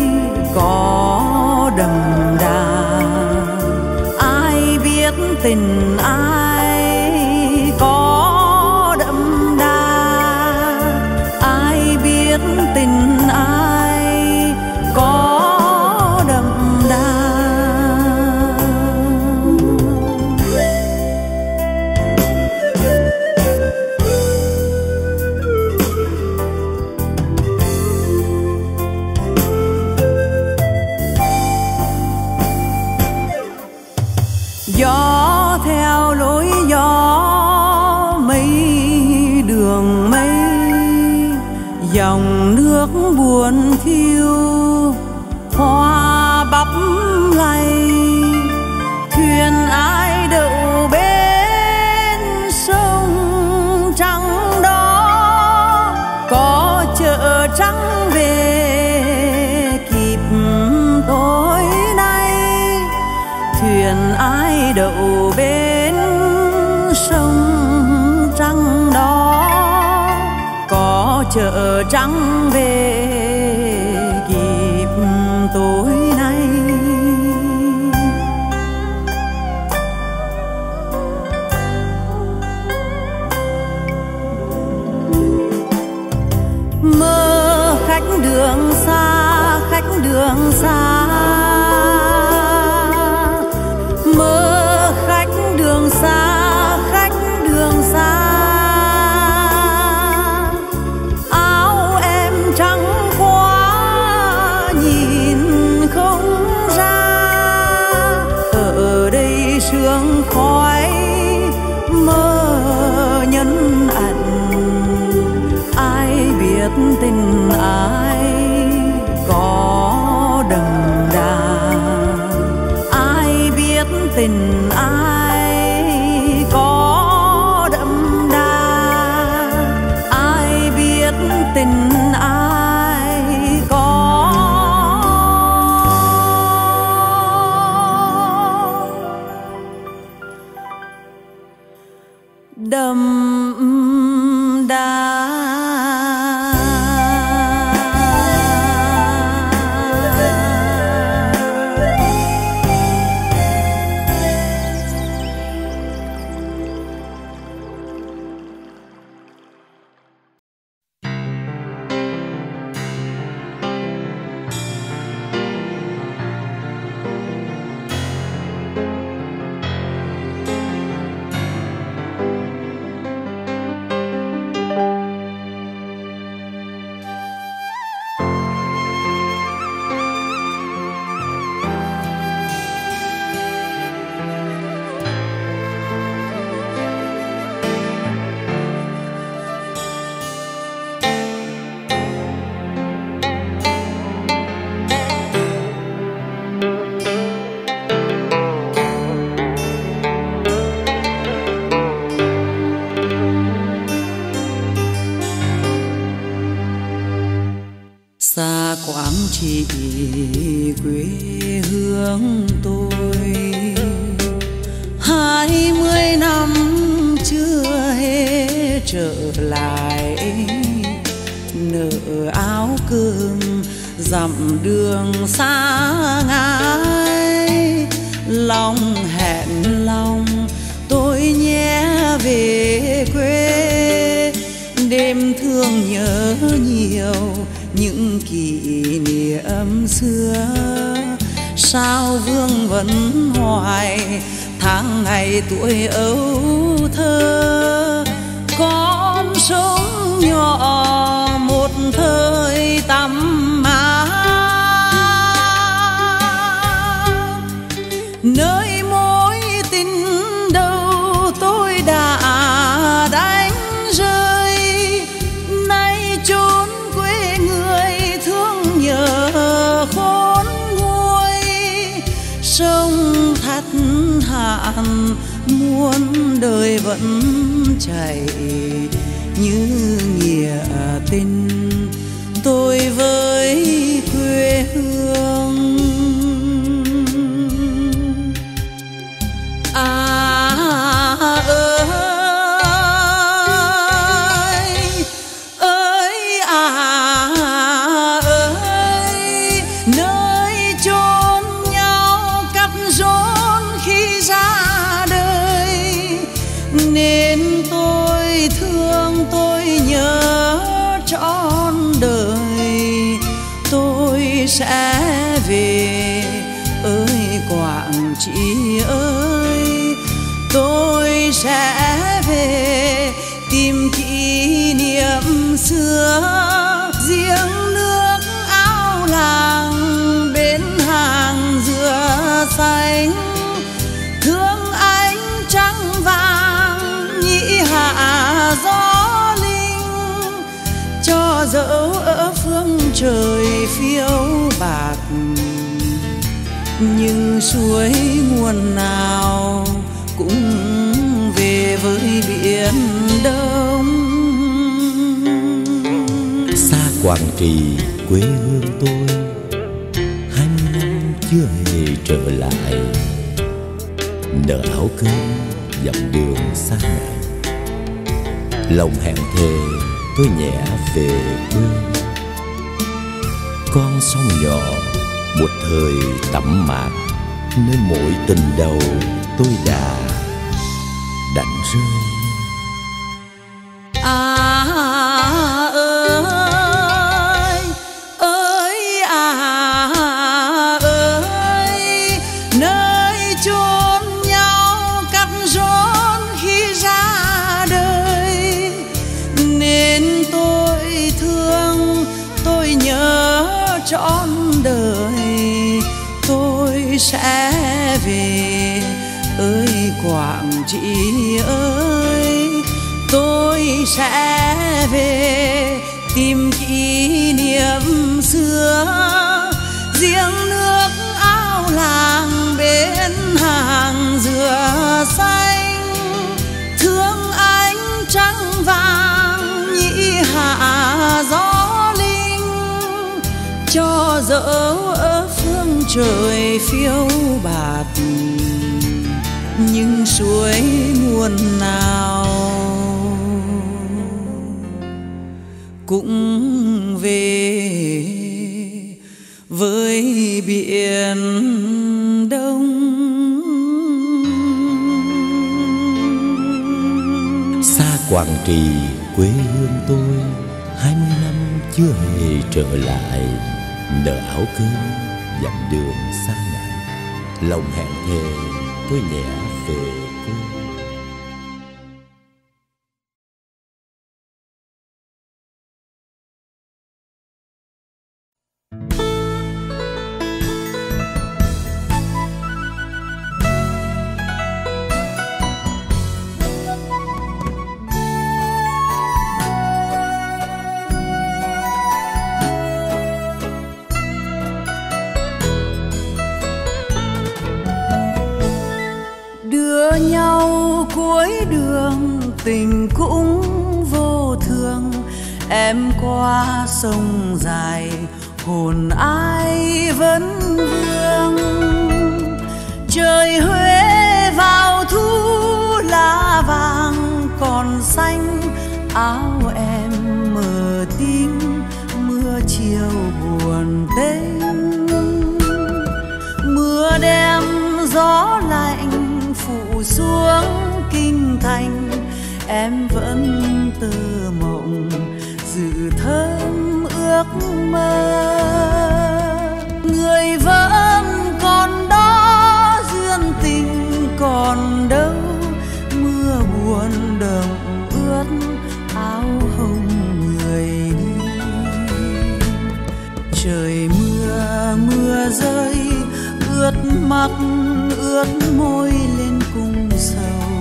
có đậm đà, ai biết tình ai có đậm đà, ai biết tình ai có đậm đà. Gió theo lối gió mây đường mây, dòng nước buồn thiêu hoa bắp lay. Thuyền ai đậu bên sông trắng đó, có chợ trắng về kịp tối nay. Thuyền ai đậu bên sông trắng đó, có chợ trắng về kịp tối nay. Mơ khách đường xa, khách đường xa, mơ khách đường xa, khách đường xa. Áo em trắng quá nhìn không ra, ở đây sương khói mơ nhân ảnh. Ai biết tình ai có đậm quê hương tôi. 20 năm chưa hề trở lại, nợ áo cơm dặm đường xa ngái. Lòng hẹn lòng tôi nhé về quê, đêm thương nhớ nhiều những kỷ niệm xưa. Sao vương vấn hoài tháng ngày tuổi ấu thơ, con sống nhỏ một thời tắm mát. Nơi mối tình đầu tôi đã đánh rơi, nay chốn quê người thương nhớ khôn nguôi. Sông thắt hạn muôn đời vẫn chảy, như nghĩa tình tôi với quê hương. Nơi chốn nhau cắt rốn khi ra đời, nên tôi thương tôi nhớ trọn đời. Tôi sẽ về ơi Quảng Trị ơi, tôi sẽ về tìm kỷ niệm xưa. Giếng nước ao làng bên hàng dừa xanh, thương anh trắng vàng nhĩ hạ gió linh. Cho dẫu ở phương trời phiêu bạc, nhưng suối nguồn nào cũng về với biển Đông. Xa Quảng Trị quê hương tôi, 20 năm chưa hề trở lại, nợ áo cơm dặm đường xa ngàn. Lòng hẹn thề tôi nhẹ về quê, con sông nhỏ một thời tắm mát, nơi mỗi tình đầu tôi đã đánh rơi. Nơi chốn nhau cắt rốn khi ra đời, nên tôi thương tôi nhớ trọn đời. Tôi sẽ về ơi Quảng Trị ơi, tôi sẽ về tìm kỷ niệm xưa. Giếng nước ao làng bên hàng dừa xanh, thương anh trắng vàng nhĩ hạ gió linh. Cho dẫu ở phương trời phiêu bạt, nhưng suối nguồn nào cũng về với biển Đông. Xa Quảng Trị quê hương tôi, 20 năm chưa hề trở lại, nợ áo cơm dặm đường xa ngàn. Lòng hẹn thề tôi nhẹ về quê. Cuối đường tình cũng vô thường, em qua sông dài hồn ai vẫn vương. Trời Huế vào thu lá vàng còn xanh, áo em mờ tím mưa chiều buồn tênh. Mưa đem gió lạnh phủ xuống kinh thành, em vẫn tơ mộng dự thơm ước mơ. Người vẫn còn đó, duyên tình còn đâu, mưa buồn đầm ướt áo hồng người đi. Trời mưa mưa rơi ướt mắt ướt môi lên cung sầu.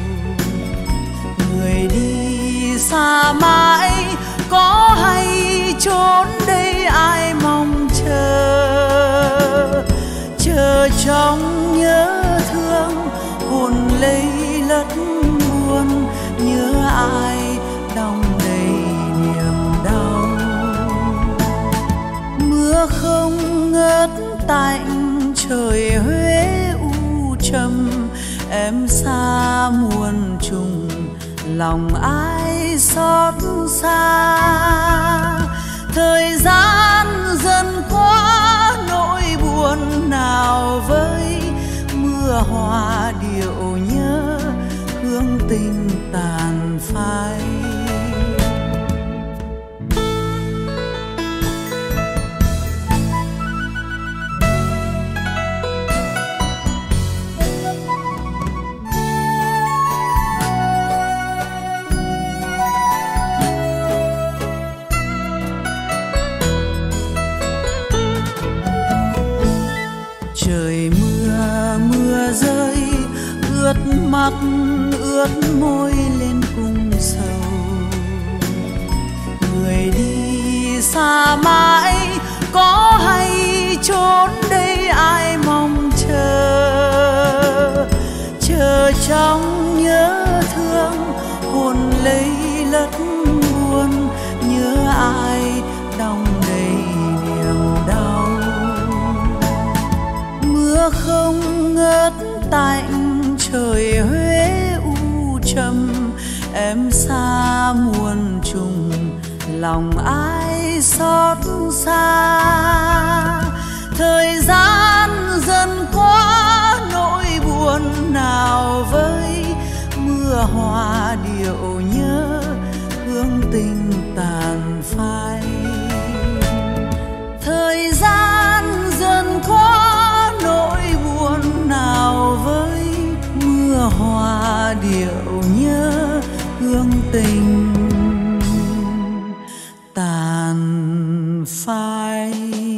Người đi xa mãi có hay trốn đây ai mong chờ. Chờ trong nhớ thương hồn lây lất buồn, nhớ ai đong đầy niềm đau. Mưa không ngớt tạnh trời Huế u trầm, em xa muôn trùng lòng ai xót xa. Thời gian dần qua nỗi buồn nào với, mưa hoa điệu nhớ hương tình tàn phai. Trời mưa mưa rơi ướt mắt ướt môi lên cung sầu. Người đi xa mãi có hay trốn đây ai mong chờ. Chờ trong nhớ thương hồn lây lất buồn, nhớ ai đong đầy niềm đau. Mưa không ngớt tạnh trời Huế u trầm, em xa muôn trùng lòng ai xót xa. Thời gian dần qua nỗi buồn nào với, mưa hoa điệu nhớ hương tình tàn phai. Thời gian dần qua nỗi buồn nào với, mưa hoa điệu nhớ hương tình tàn phai.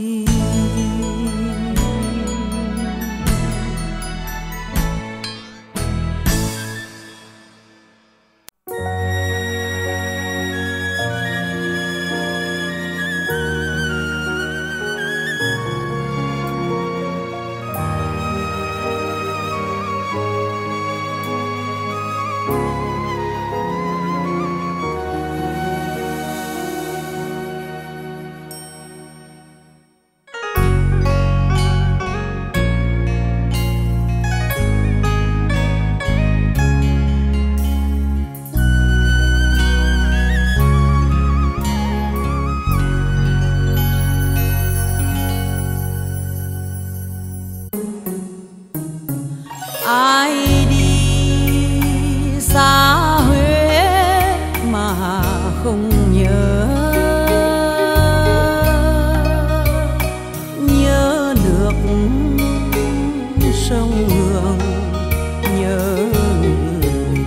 Ai đi xa Huế mà không nhớ, nhớ nước sông Hương, nhớ người.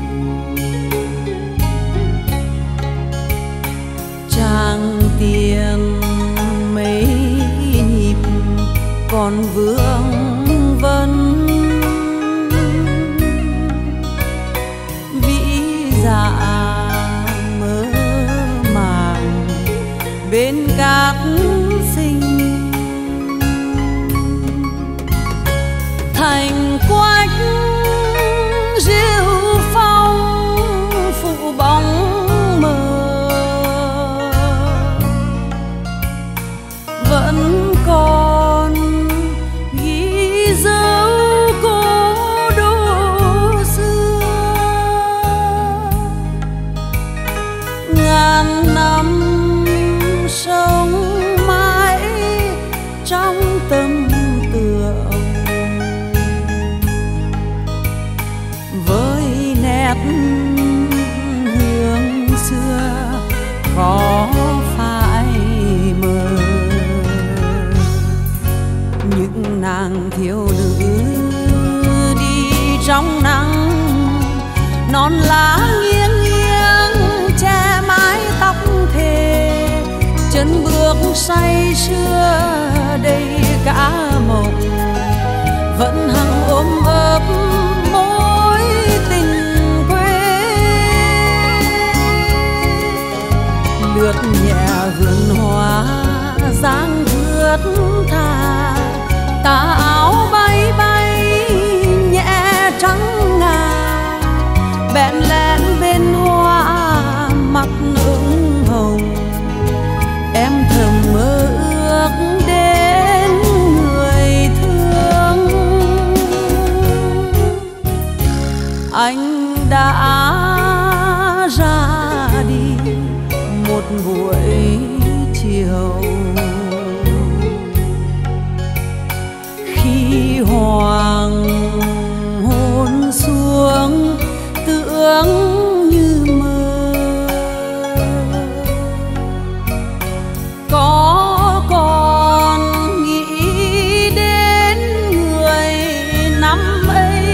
Trang tiền mấy nhịp còn vương vấn, mơ màng bên cát xinh. Thành quách rêu phong phụ bóng mờ, vẫn biết hương xưa có phải mơ. Những nàng thiếu nữ đi trong nắng, non lá nghiêng nghiêng che mái tóc thề, chân bước say sưa đầy cả mộng, vẫn hằng ôm ấp mối tình quê. Lướt nhẹ vườn hoa dáng thướt tha, tà áo bay bay nhẹ trắng ngà, bẽn lẽn bên hoa mặt ửng hồng. Em thầm mơ ước đến người thương, anh đã ra đi một buổi chiều, khi hoàng hôn xuống tưởng như mơ. Có còn nghĩ đến người năm ấy,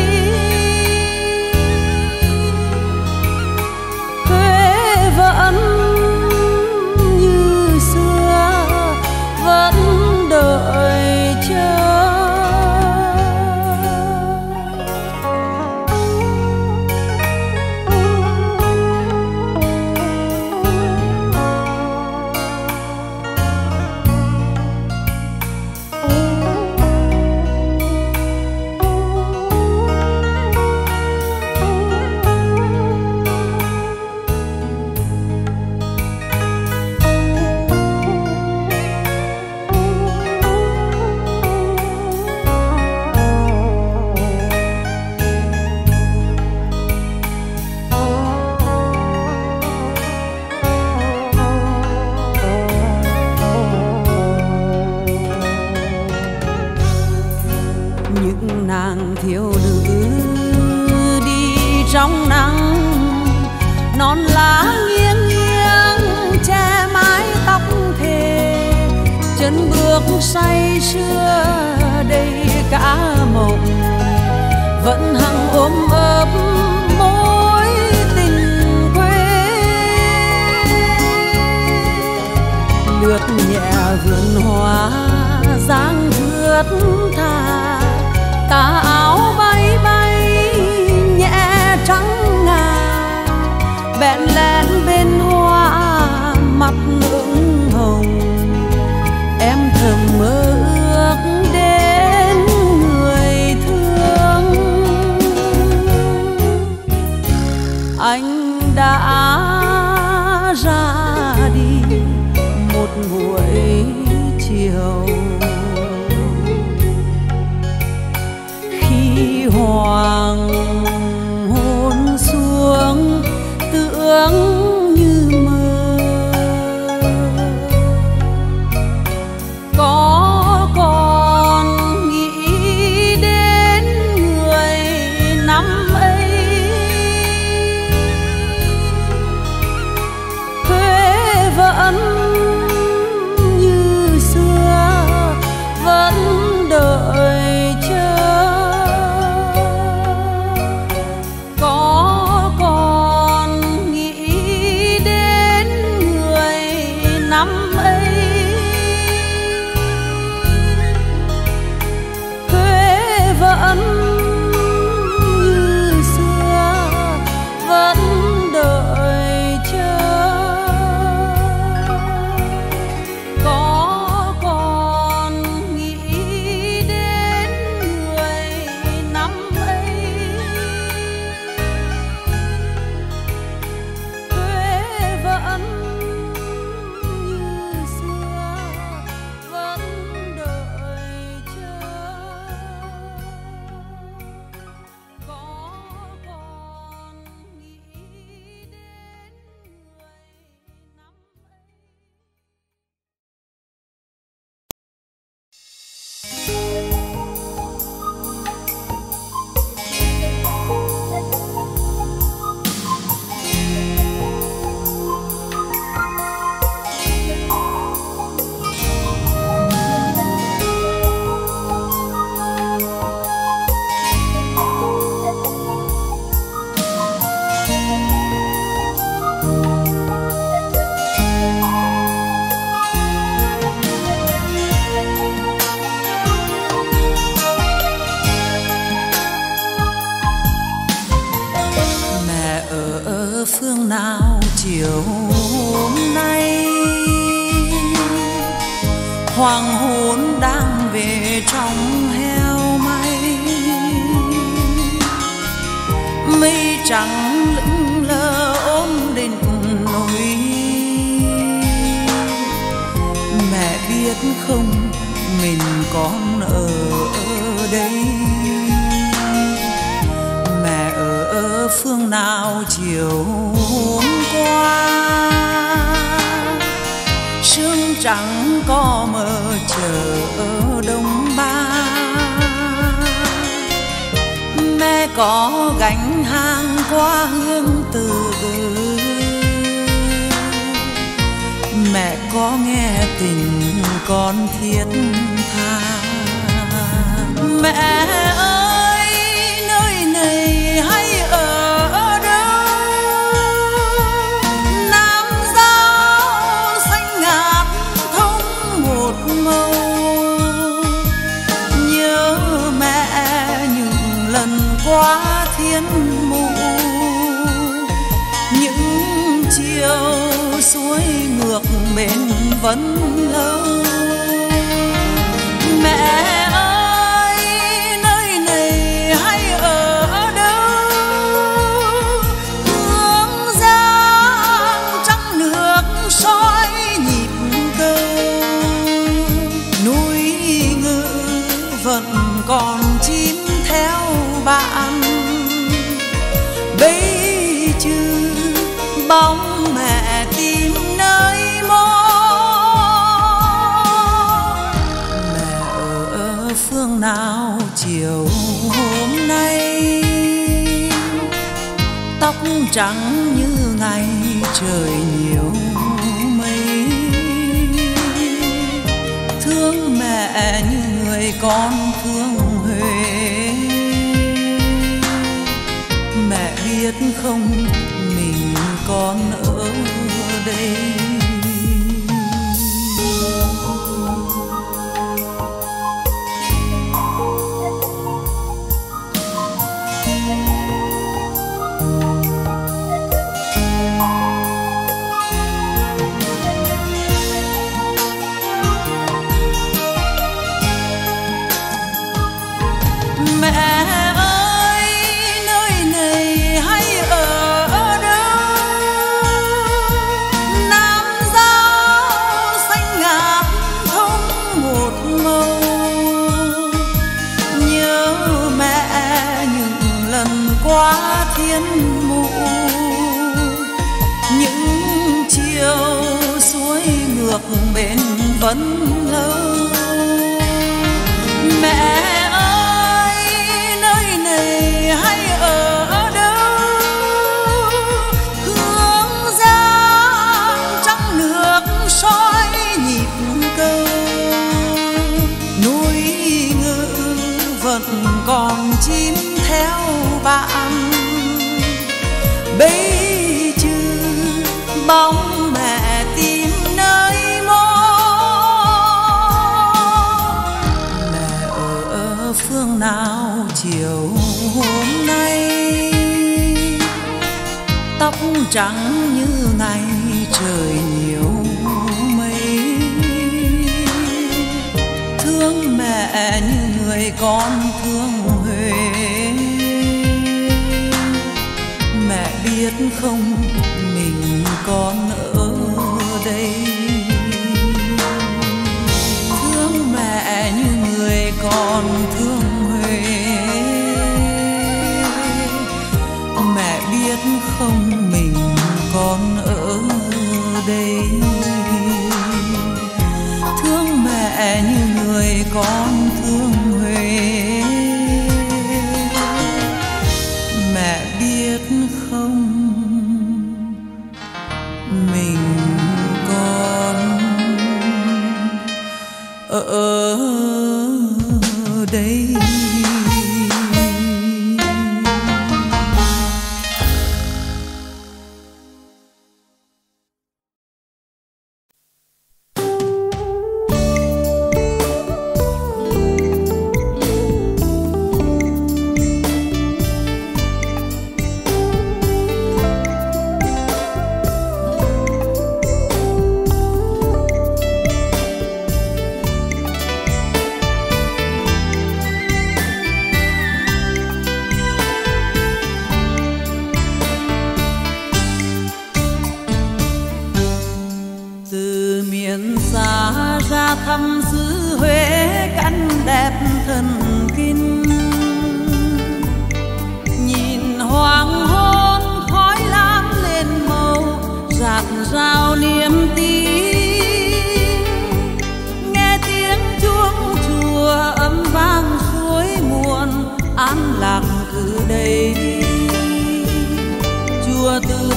quê vẫn như xưa, vẫn đợi chờ. Những nàng thiếu nữ đi trong nắng, non lá nghiêng nghiêng che mái tóc thề, chân bước say sưa đầy cả mộng, vẫn hằng ôm ấp mối tình quê. Lướt nhẹ vườn hoa dáng thướt tha, tà áo bay bay nhẹ trắng ngà, bẽn lẽn bên hoa mặt ửng hồng. Em thầm mơ ước đến người thương, anh đã ra đi một buổi chiều, khi hoàng hôn xuống tưởng như mơ. Có còn nghĩ đến người năm ấy, quê vẫn như xưa, vẫn đợi chờ. nào chiều hôm nay, hoàng hôn đang về trong heo may, mây trắng lững lờ ôm đền núi. Mẹ biết không, mình còn ở đây. Mẹ ở phương nào chiều hôm qua, sương trắng có mờ chờ đông ba. Mẹ có gánh hàng qua hương từ, mẹ có nghe tình con thiết tha. Mẹ ơi, nơi này hay ở đâu? Nam Giao xanh ngát thông một màu. Nhớ mẹ những lần qua thiên mụ, những chiều suối ngược bên vẫn lâu. Mẹ ơi, nơi này hay ở đâu? Hương giang trăng nước soi nhịp cầu. Núi Ngự vẫn còn chim theo bạn, bây chứ bóng mẹ tìm nơi mơ. Mẹ ở phương nào chiều hôm nay, tóc trắng như ngày trời nhiều mây. Thương mẹ như người con thương Huế. Mẹ biết không, mình còn ở đây. Mẹ ơi, nơi này hay ở đâu? Nam Giao xanh ngát thông một màu. Nhớ mẹ những lần qua thiên mụ, những chiều suối ngược bên vẫn lâu. Mẹ hay ở đâu? Hương giang trăng nước soi nhịp cầu. Núi Ngự vẫn còn chim theo bạn, bây chứ bóng mẹ tìm nơi mơ. Mẹ ở phương nào chiều hôm nay, tóc trắng như ngày trời nhiều mây. Thương mẹ như người con thương Huế. Mẹ biết không, mình còn ở đây. Thương mẹ như người con thương Huế. Mẹ biết không, mình còn ở đây. Thương mẹ như người con thương Huế. Mẹ biết không, mình còn ở đây.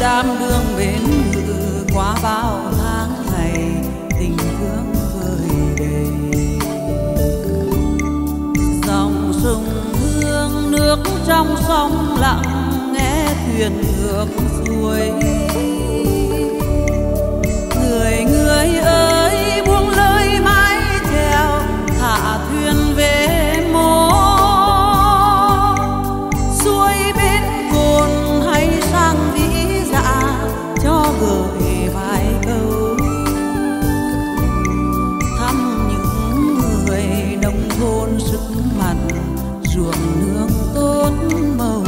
đám đường bến ngự qua bao tháng ngày tình thương vơi đầy. Dòng sông hương nước trong sông lặng nghe thuyền ngược xuôi. Người người ơi buông lơi mái chèo thả thuyền về mô. Xuôi bên cồn hay sang vĩ dạ cho gửi vài câu thăm những người nông thôn sức mặn ruộng nương tốt màu.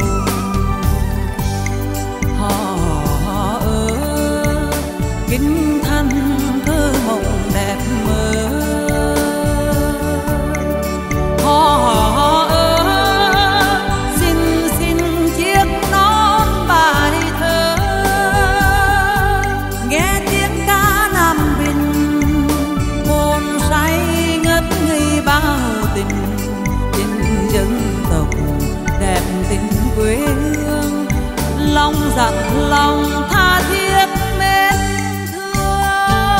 Họ ơi kính thân thơ mộng đẹp mơ. Họ ơi xin xin chiếc nón bài thơ. Nghe tiếng ca Nam Bình hồn say ngất ngây bao tình. Tình dân tộc đẹp tình quê hương lòng dặn lòng tha thiết mến thương.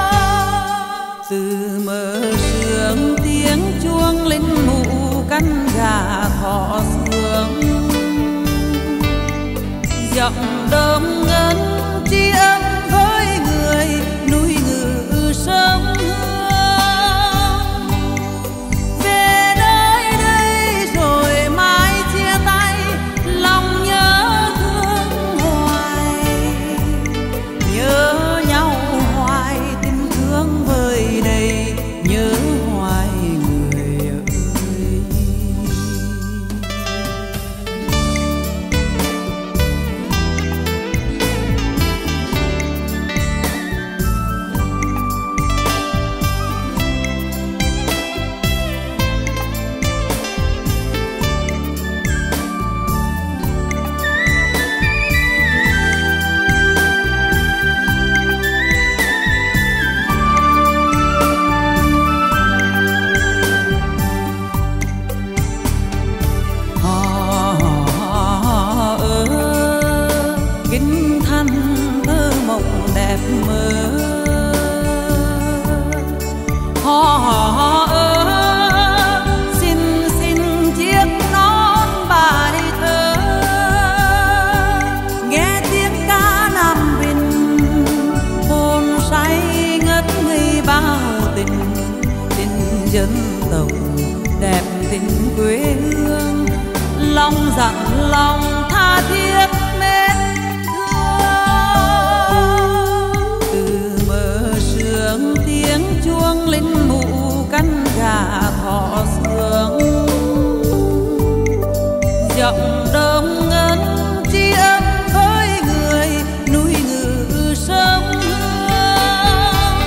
Từ mơ sương tiếng chuông linh mụ căn gà thọ sương. Giọng đơm ngân tri ân với người núi ngự sớm hương. Về nơi đây rồi mai chia tay lòng nhớ thương hoài. Nhớ nhau hoài tình thương vơi đầy. Nhớ hoài người ơi. Kính thân thơ mộng đẹp mơ. Họ ơi xin xin chiếc nón bài thơ. Nghe tiếng ca Nam Bình hồn say ngất ngây bao tình. Tình dân tộc đẹp tình quê hương lòng dặn lòng tha thiết mến thương. Từ mơ sương tiếng chuông linh mụ căn gà thọ sương. Giọng đơm ngân tri ân với người núi ngự sớm hương.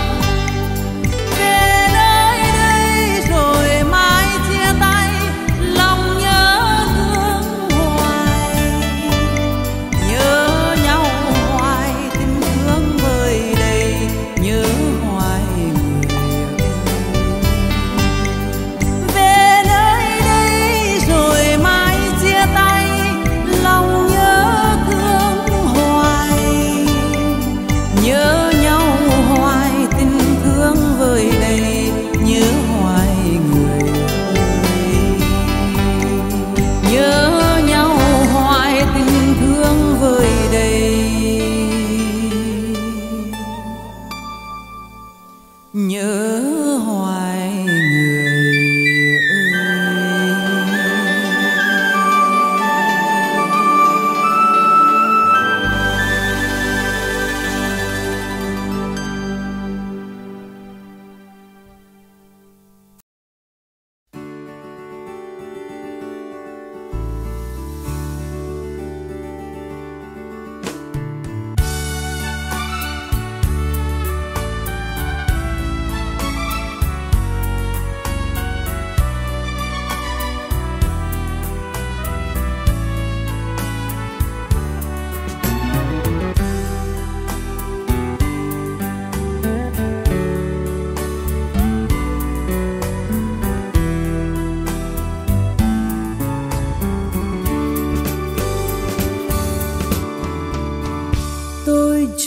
Về nơi đây rồi mai chia tay lòng nhớ thương hoài. Nhớ nhau hoài tình thương vơi đầy. Nhớ hoài người ơi. Về nơi đây rồi mai chia tay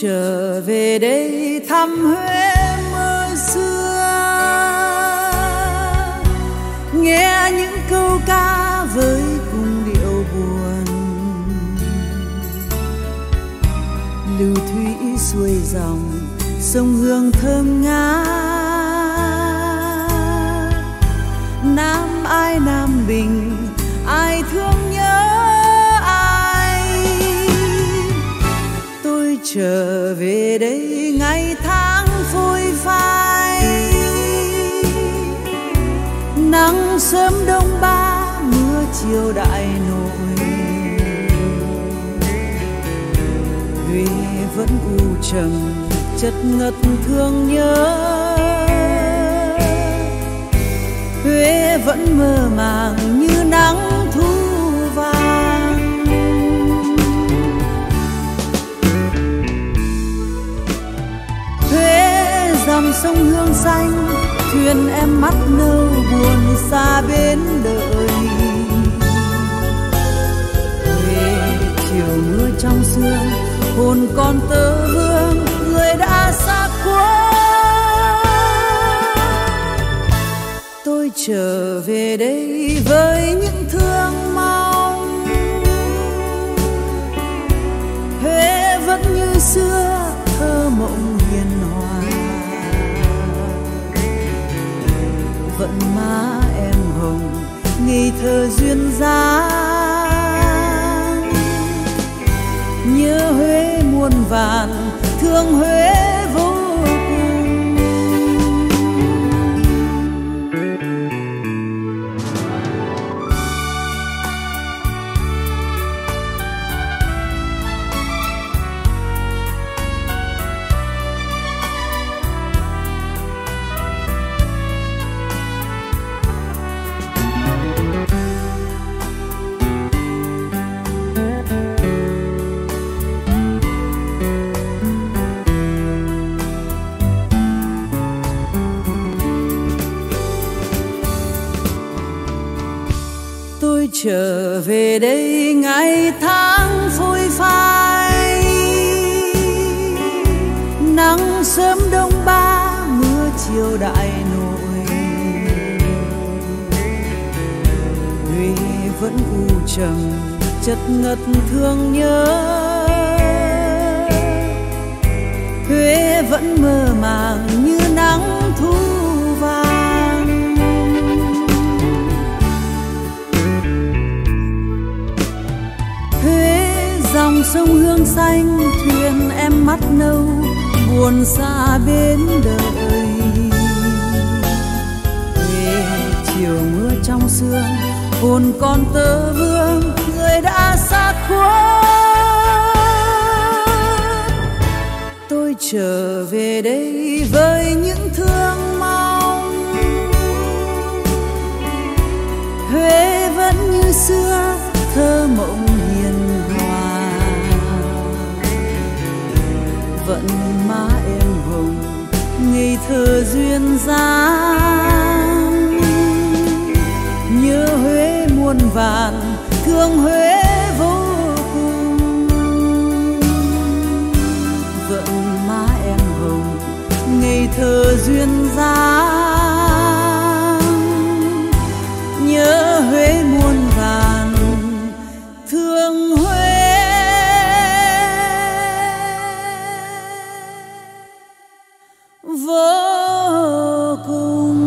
trở về đây thăm Huế mơ xưa, nghe những câu ca với cung điệu buồn, lưu thủy xuôi dòng sông Hương thơm ngát. Nam ai Nam Bình, ai thương nhớ ai. Tôi trở về đây ngày tháng phôi phai, nắng sớm đông ba, mưa chiều đại nội. Huế vẫn u trầm chất ngất thương nhớ, Huế vẫn mơ màng như nắng thu vàng. Huế dòng sông Hương xanh, thuyền em mắt nâu buồn xa bến đợi. Huế chiều mưa trong sương, hồn còn tơ vương, người đã xa quá. Tôi trở về đây với những thương mong, Huế vẫn như xưa thơ mộng hiền hòa. Vẫn má em hồng ngây thơ duyên dáng, nhớ Huế muôn vàn, thương Huế vô cùng. Tôi trở về đây ngày tháng phôi phai, nắng sớm đông ba, mưa chiều đại nội. Huế vẫn u trầm chất ngất thương nhớ, Huế vẫn mơ màng như nắng thu vàng. Dòng sông Hương xanh, thuyền em mắt nâu buồn xa bến đợi. Huế chiều mưa trong sương, hồn còn tơ vương, người đã xa khuất. Tôi trở về đây với những thương mong, Huế vẫn như xưa thơ mộng hiền hòa. Vẫn má em hồng ngây thơ duyên dáng, nhớ Huế muôn vàn, thương Huế vô cùng. Vẫn má em hồng ngây thơ duyên dáng, nhớ Huế muôn vàn, thương Huế vô cùng.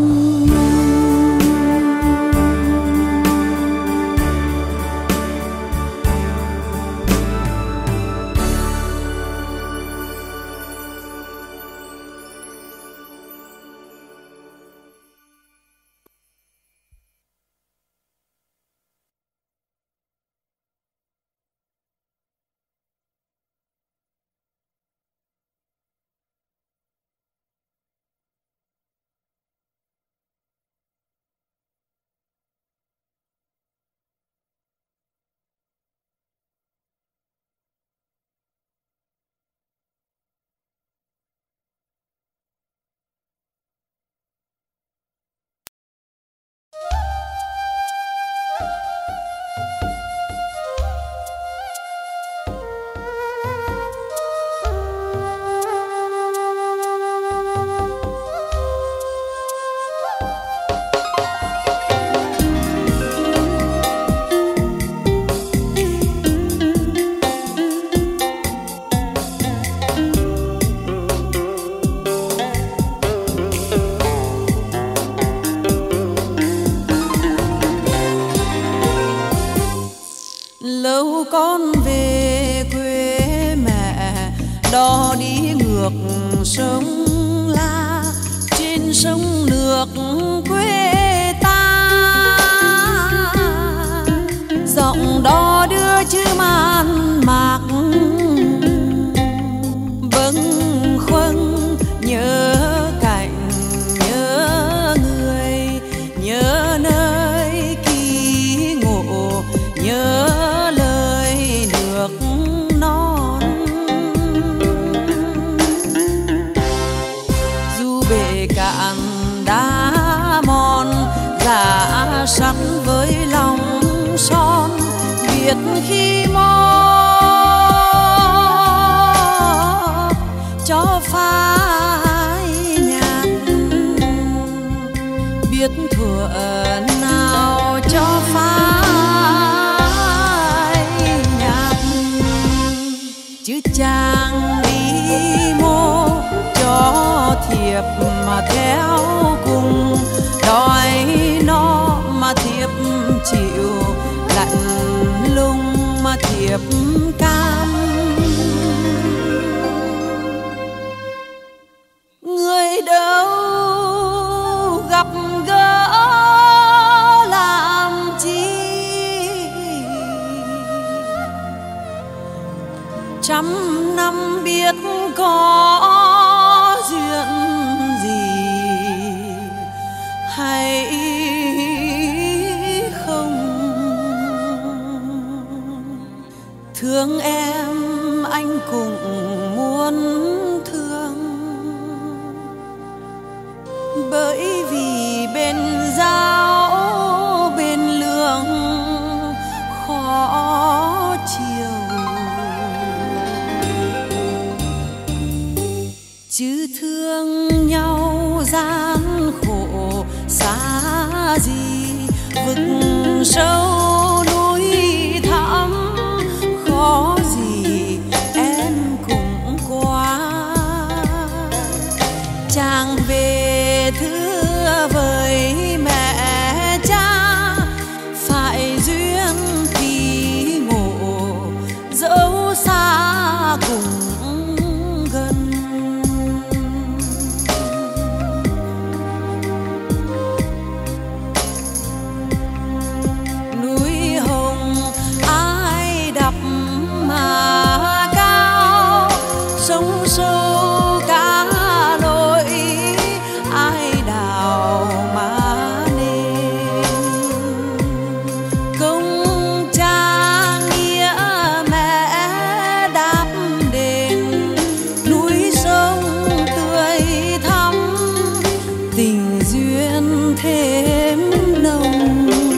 dẫu con về quê mẹ đò đi ngược sông La, trên sông nước quê ta giọng đò đưa chữ man mạc bâng khuâng nhớ cảnh nhớ người nhớ nơi kỳ ngộ nhớ lời nước non. Dù bể cạn đá mòn giả sắt với lòng son, biết khi mò cho phai nhạt, biết thuở nào cho phai nhạt. Chứ chàng đi mô cho thiệp mà theo cùng, đòi nó mà thiệp chịu, lạnh lùng mà thiệp cam. Người đâu gặp gỡ làm chi, trăm năm biết có duyên gì hay không. Thương em anh cũng muốn thương, bởi vì bên giao bên lương khó chiều. Chứ thương nhau gian khổ xa gì, vực sâu núi thẳm khó gì em cũng qua. Chàng về thưa với mẹ cha, phải duyên kỳ ngộ dẫu xa cùng gần. Núi hồng ai đập mà cao, sông sâu cá lội ai đào mà nên. Công cha nghĩa mẹ đáp đền, núi sông tươi thắm tình duyên thêm nồng.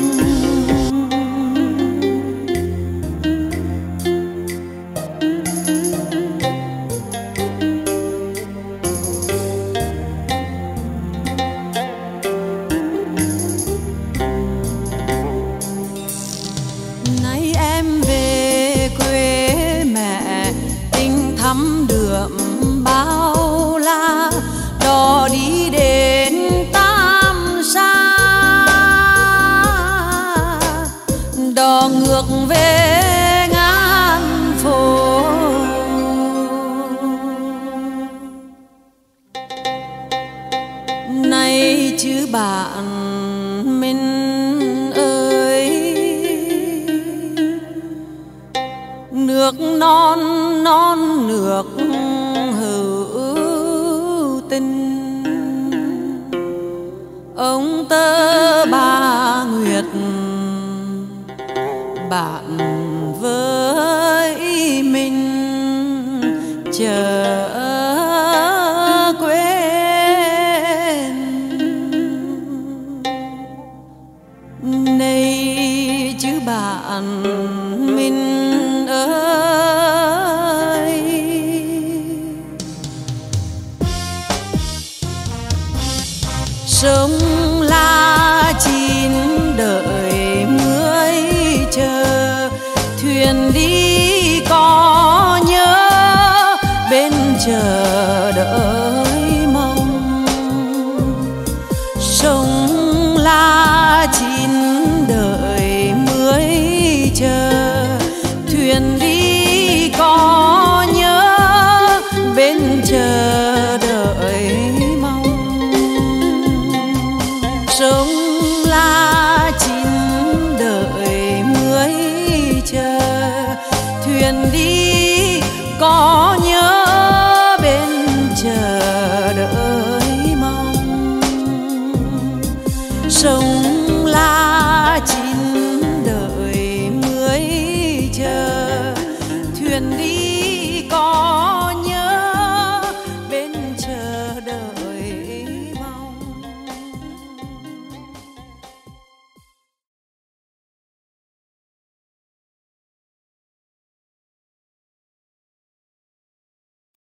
Nay em về quê mẹ tình thắm đượm bao la, đò đi đến Tam Sa, đò ngược về ngàn phố. Này chứ bạn mình ơi, nước non non nước hữu tình, ông tơ bà Nguyệt bạn với mình chờ quên. Này chứ bạn mình